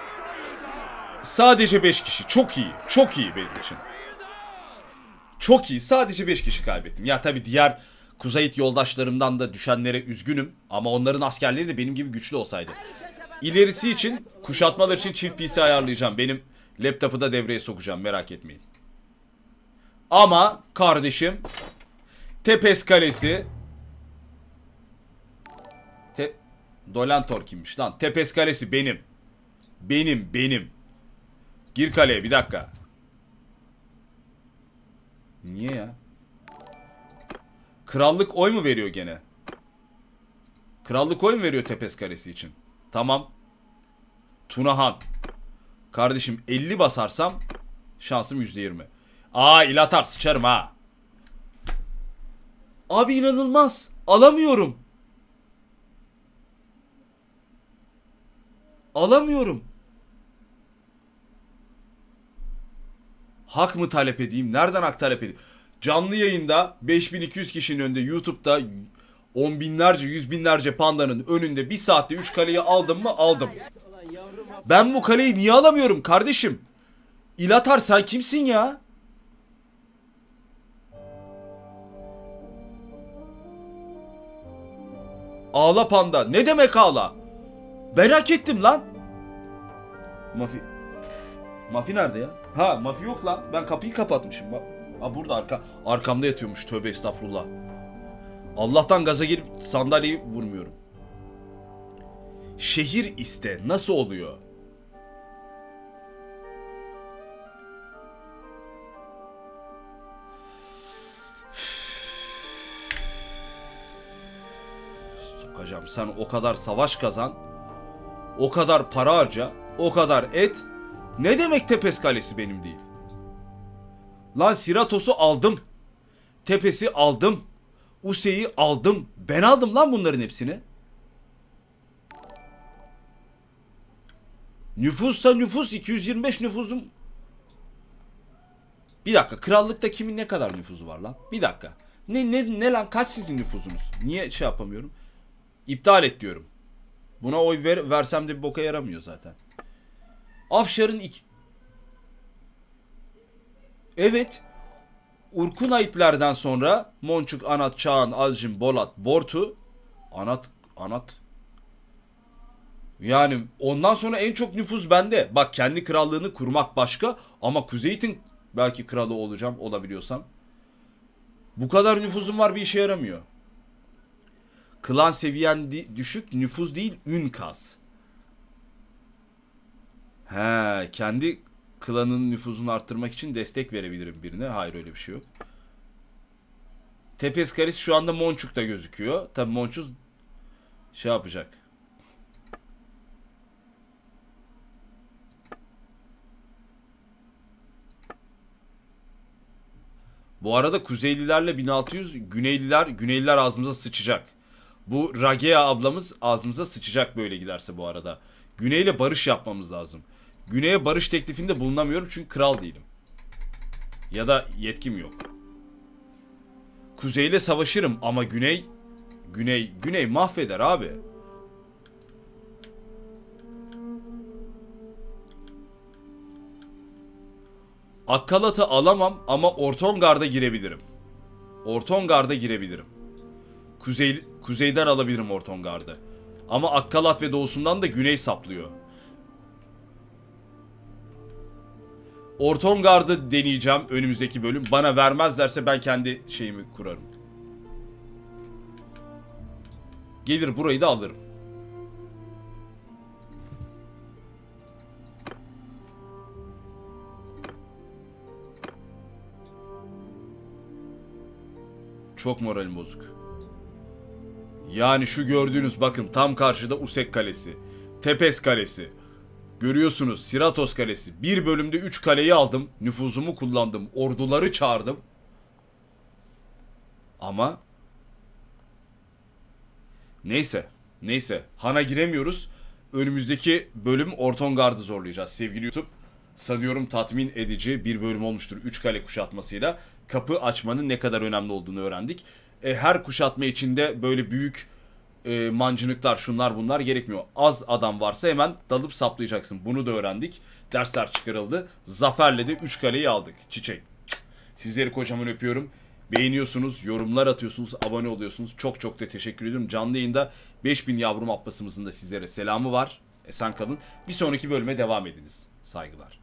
Sadece beş kişi. Çok iyi. Çok iyi benim için. Çok iyi. Sadece beş kişi kaybettim. Ya tabii diğer Kuzeyit yoldaşlarımdan da düşenlere üzgünüm. Ama onların askerleri de benim gibi güçlü olsaydı. İlerisi için, kuşatmalar için çift P C ayarlayacağım. Benim laptopu da devreye sokacağım. Merak etmeyin. Ama kardeşim, Tepes Kalesi... Te... Dolantor kimmiş lan? Tepes Kalesi benim. Benim, benim. Gir kaleye, bir dakika. Niye ya? Krallık oy mu veriyor gene? Krallık oy mu veriyor Tepes Kalesi için? Tamam. Tunahan. Kardeşim elli basarsam şansım yüzde yirmi. Aa, ilatar, sıçarım ha. Abi inanılmaz. Alamıyorum. Alamıyorum. Hak mı talep edeyim? Nereden hak talep edeyim? Canlı yayında beş bin iki yüz kişinin önünde, YouTube'da on binlerce, yüz binlerce pandanın önünde bir saatte üç kaleyi aldım mı? Aldım. Ben bu kaleyi niye alamıyorum kardeşim? İlatar, sen kimsin ya? Ağla panda. Ne demek ağla? Merak ettim lan. Mafi... Mafi nerede ya? Ha, Mafi yok lan. Ben kapıyı kapatmışım. Ha, burada arka... arkamda yatıyormuş. Tövbe estağfurullah. Allah'tan gaza girip sandalyeyi vurmuyorum. Şehir iste. Nasıl oluyor? Sokacağım, sen o kadar savaş kazan, o kadar para harca, o kadar et. Ne demek Tepes Kalesi benim değil? Lan Siratos'u aldım. Tepes'i aldım. Usey'i aldım. Ben aldım lan bunların hepsini. Nüfussa nüfus, iki yüz yirmi beş nüfusum. Bir dakika, krallıkta kimin ne kadar nüfusu var lan? Bir dakika. Ne ne ne lan, kaç sizin nüfusunuz? Niye şey yapamıyorum? İptal et diyorum. Buna oy ver, versem de bir boka yaramıyor zaten. Afşar'ın iki... Evet. Urkunayitlerden sonra Monçuk, Anat, Çağan, Alcim, Bolat, Bortu, Anat, Anat. Yani ondan sonra en çok nüfus bende. Bak, kendi krallığını kurmak başka ama Kuzeyit'in belki kralı olacağım, olabiliyorsam. Bu kadar nüfuzum var, bir işe yaramıyor. Klan seviyen düşük, nüfuz değil, ün kas. He, kendi klanın nüfuzunu arttırmak için destek verebilirim birine. Hayır, öyle bir şey yok. Tepes Kalesi şu anda Monçuk'ta gözüküyor. Tabi Monçuk şey yapacak. Bu arada Kuzeylilerle bin altı yüz, Güneyliler, Güneyliler ağzımıza sıçacak. Bu Ragea ablamız ağzımıza sıçacak böyle giderse bu arada. Güney'le barış yapmamız lazım. Güney'e barış teklifinde bulunamıyorum çünkü kral değilim. Ya da yetkim yok. Kuzey'le savaşırım ama Güney... Güney, Güney mahveder abi. Akkalat'ı alamam ama Ortongard'a girebilirim. Ortongard'a girebilirim. Kuzey, kuzeyden alabilirim Ortongard'ı. Ama Akkalat ve doğusundan da Güney saplıyor. Ortongard'ı deneyeceğim önümüzdeki bölüm. Bana vermezlerse ben kendi şeyimi kurarım. Gelir burayı da alırım. Çok moralim bozuk. Yani şu gördüğünüz, bakın tam karşıda Usek Kalesi. Tepes Kalesi. Görüyorsunuz Siratos Kalesi. Bir bölümde üç kaleyi aldım. Nüfuzumu kullandım. Orduları çağırdım. Ama neyse. Neyse. Han'a giremiyoruz. Önümüzdeki bölüm Ortongard'ı zorlayacağız sevgili YouTube. Sanıyorum tatmin edici bir bölüm olmuştur. üç kale kuşatmasıyla kapı açmanın ne kadar önemli olduğunu öğrendik. E, her kuşatma içinde böyle büyük e, mancınıklar, şunlar bunlar gerekmiyor. Az adam varsa hemen dalıp saplayacaksın. Bunu da öğrendik. Dersler çıkarıldı. Zaferle de üç kaleyi aldık. Çiçek. Sizleri kocaman öpüyorum. Beğeniyorsunuz, yorumlar atıyorsunuz, abone oluyorsunuz. Çok çok da teşekkür ediyorum. Canlı yayında beş bin yavrum abbasımızın da sizlere selamı var. Esen kalın. Bir sonraki bölüme devam ediniz. Saygılar.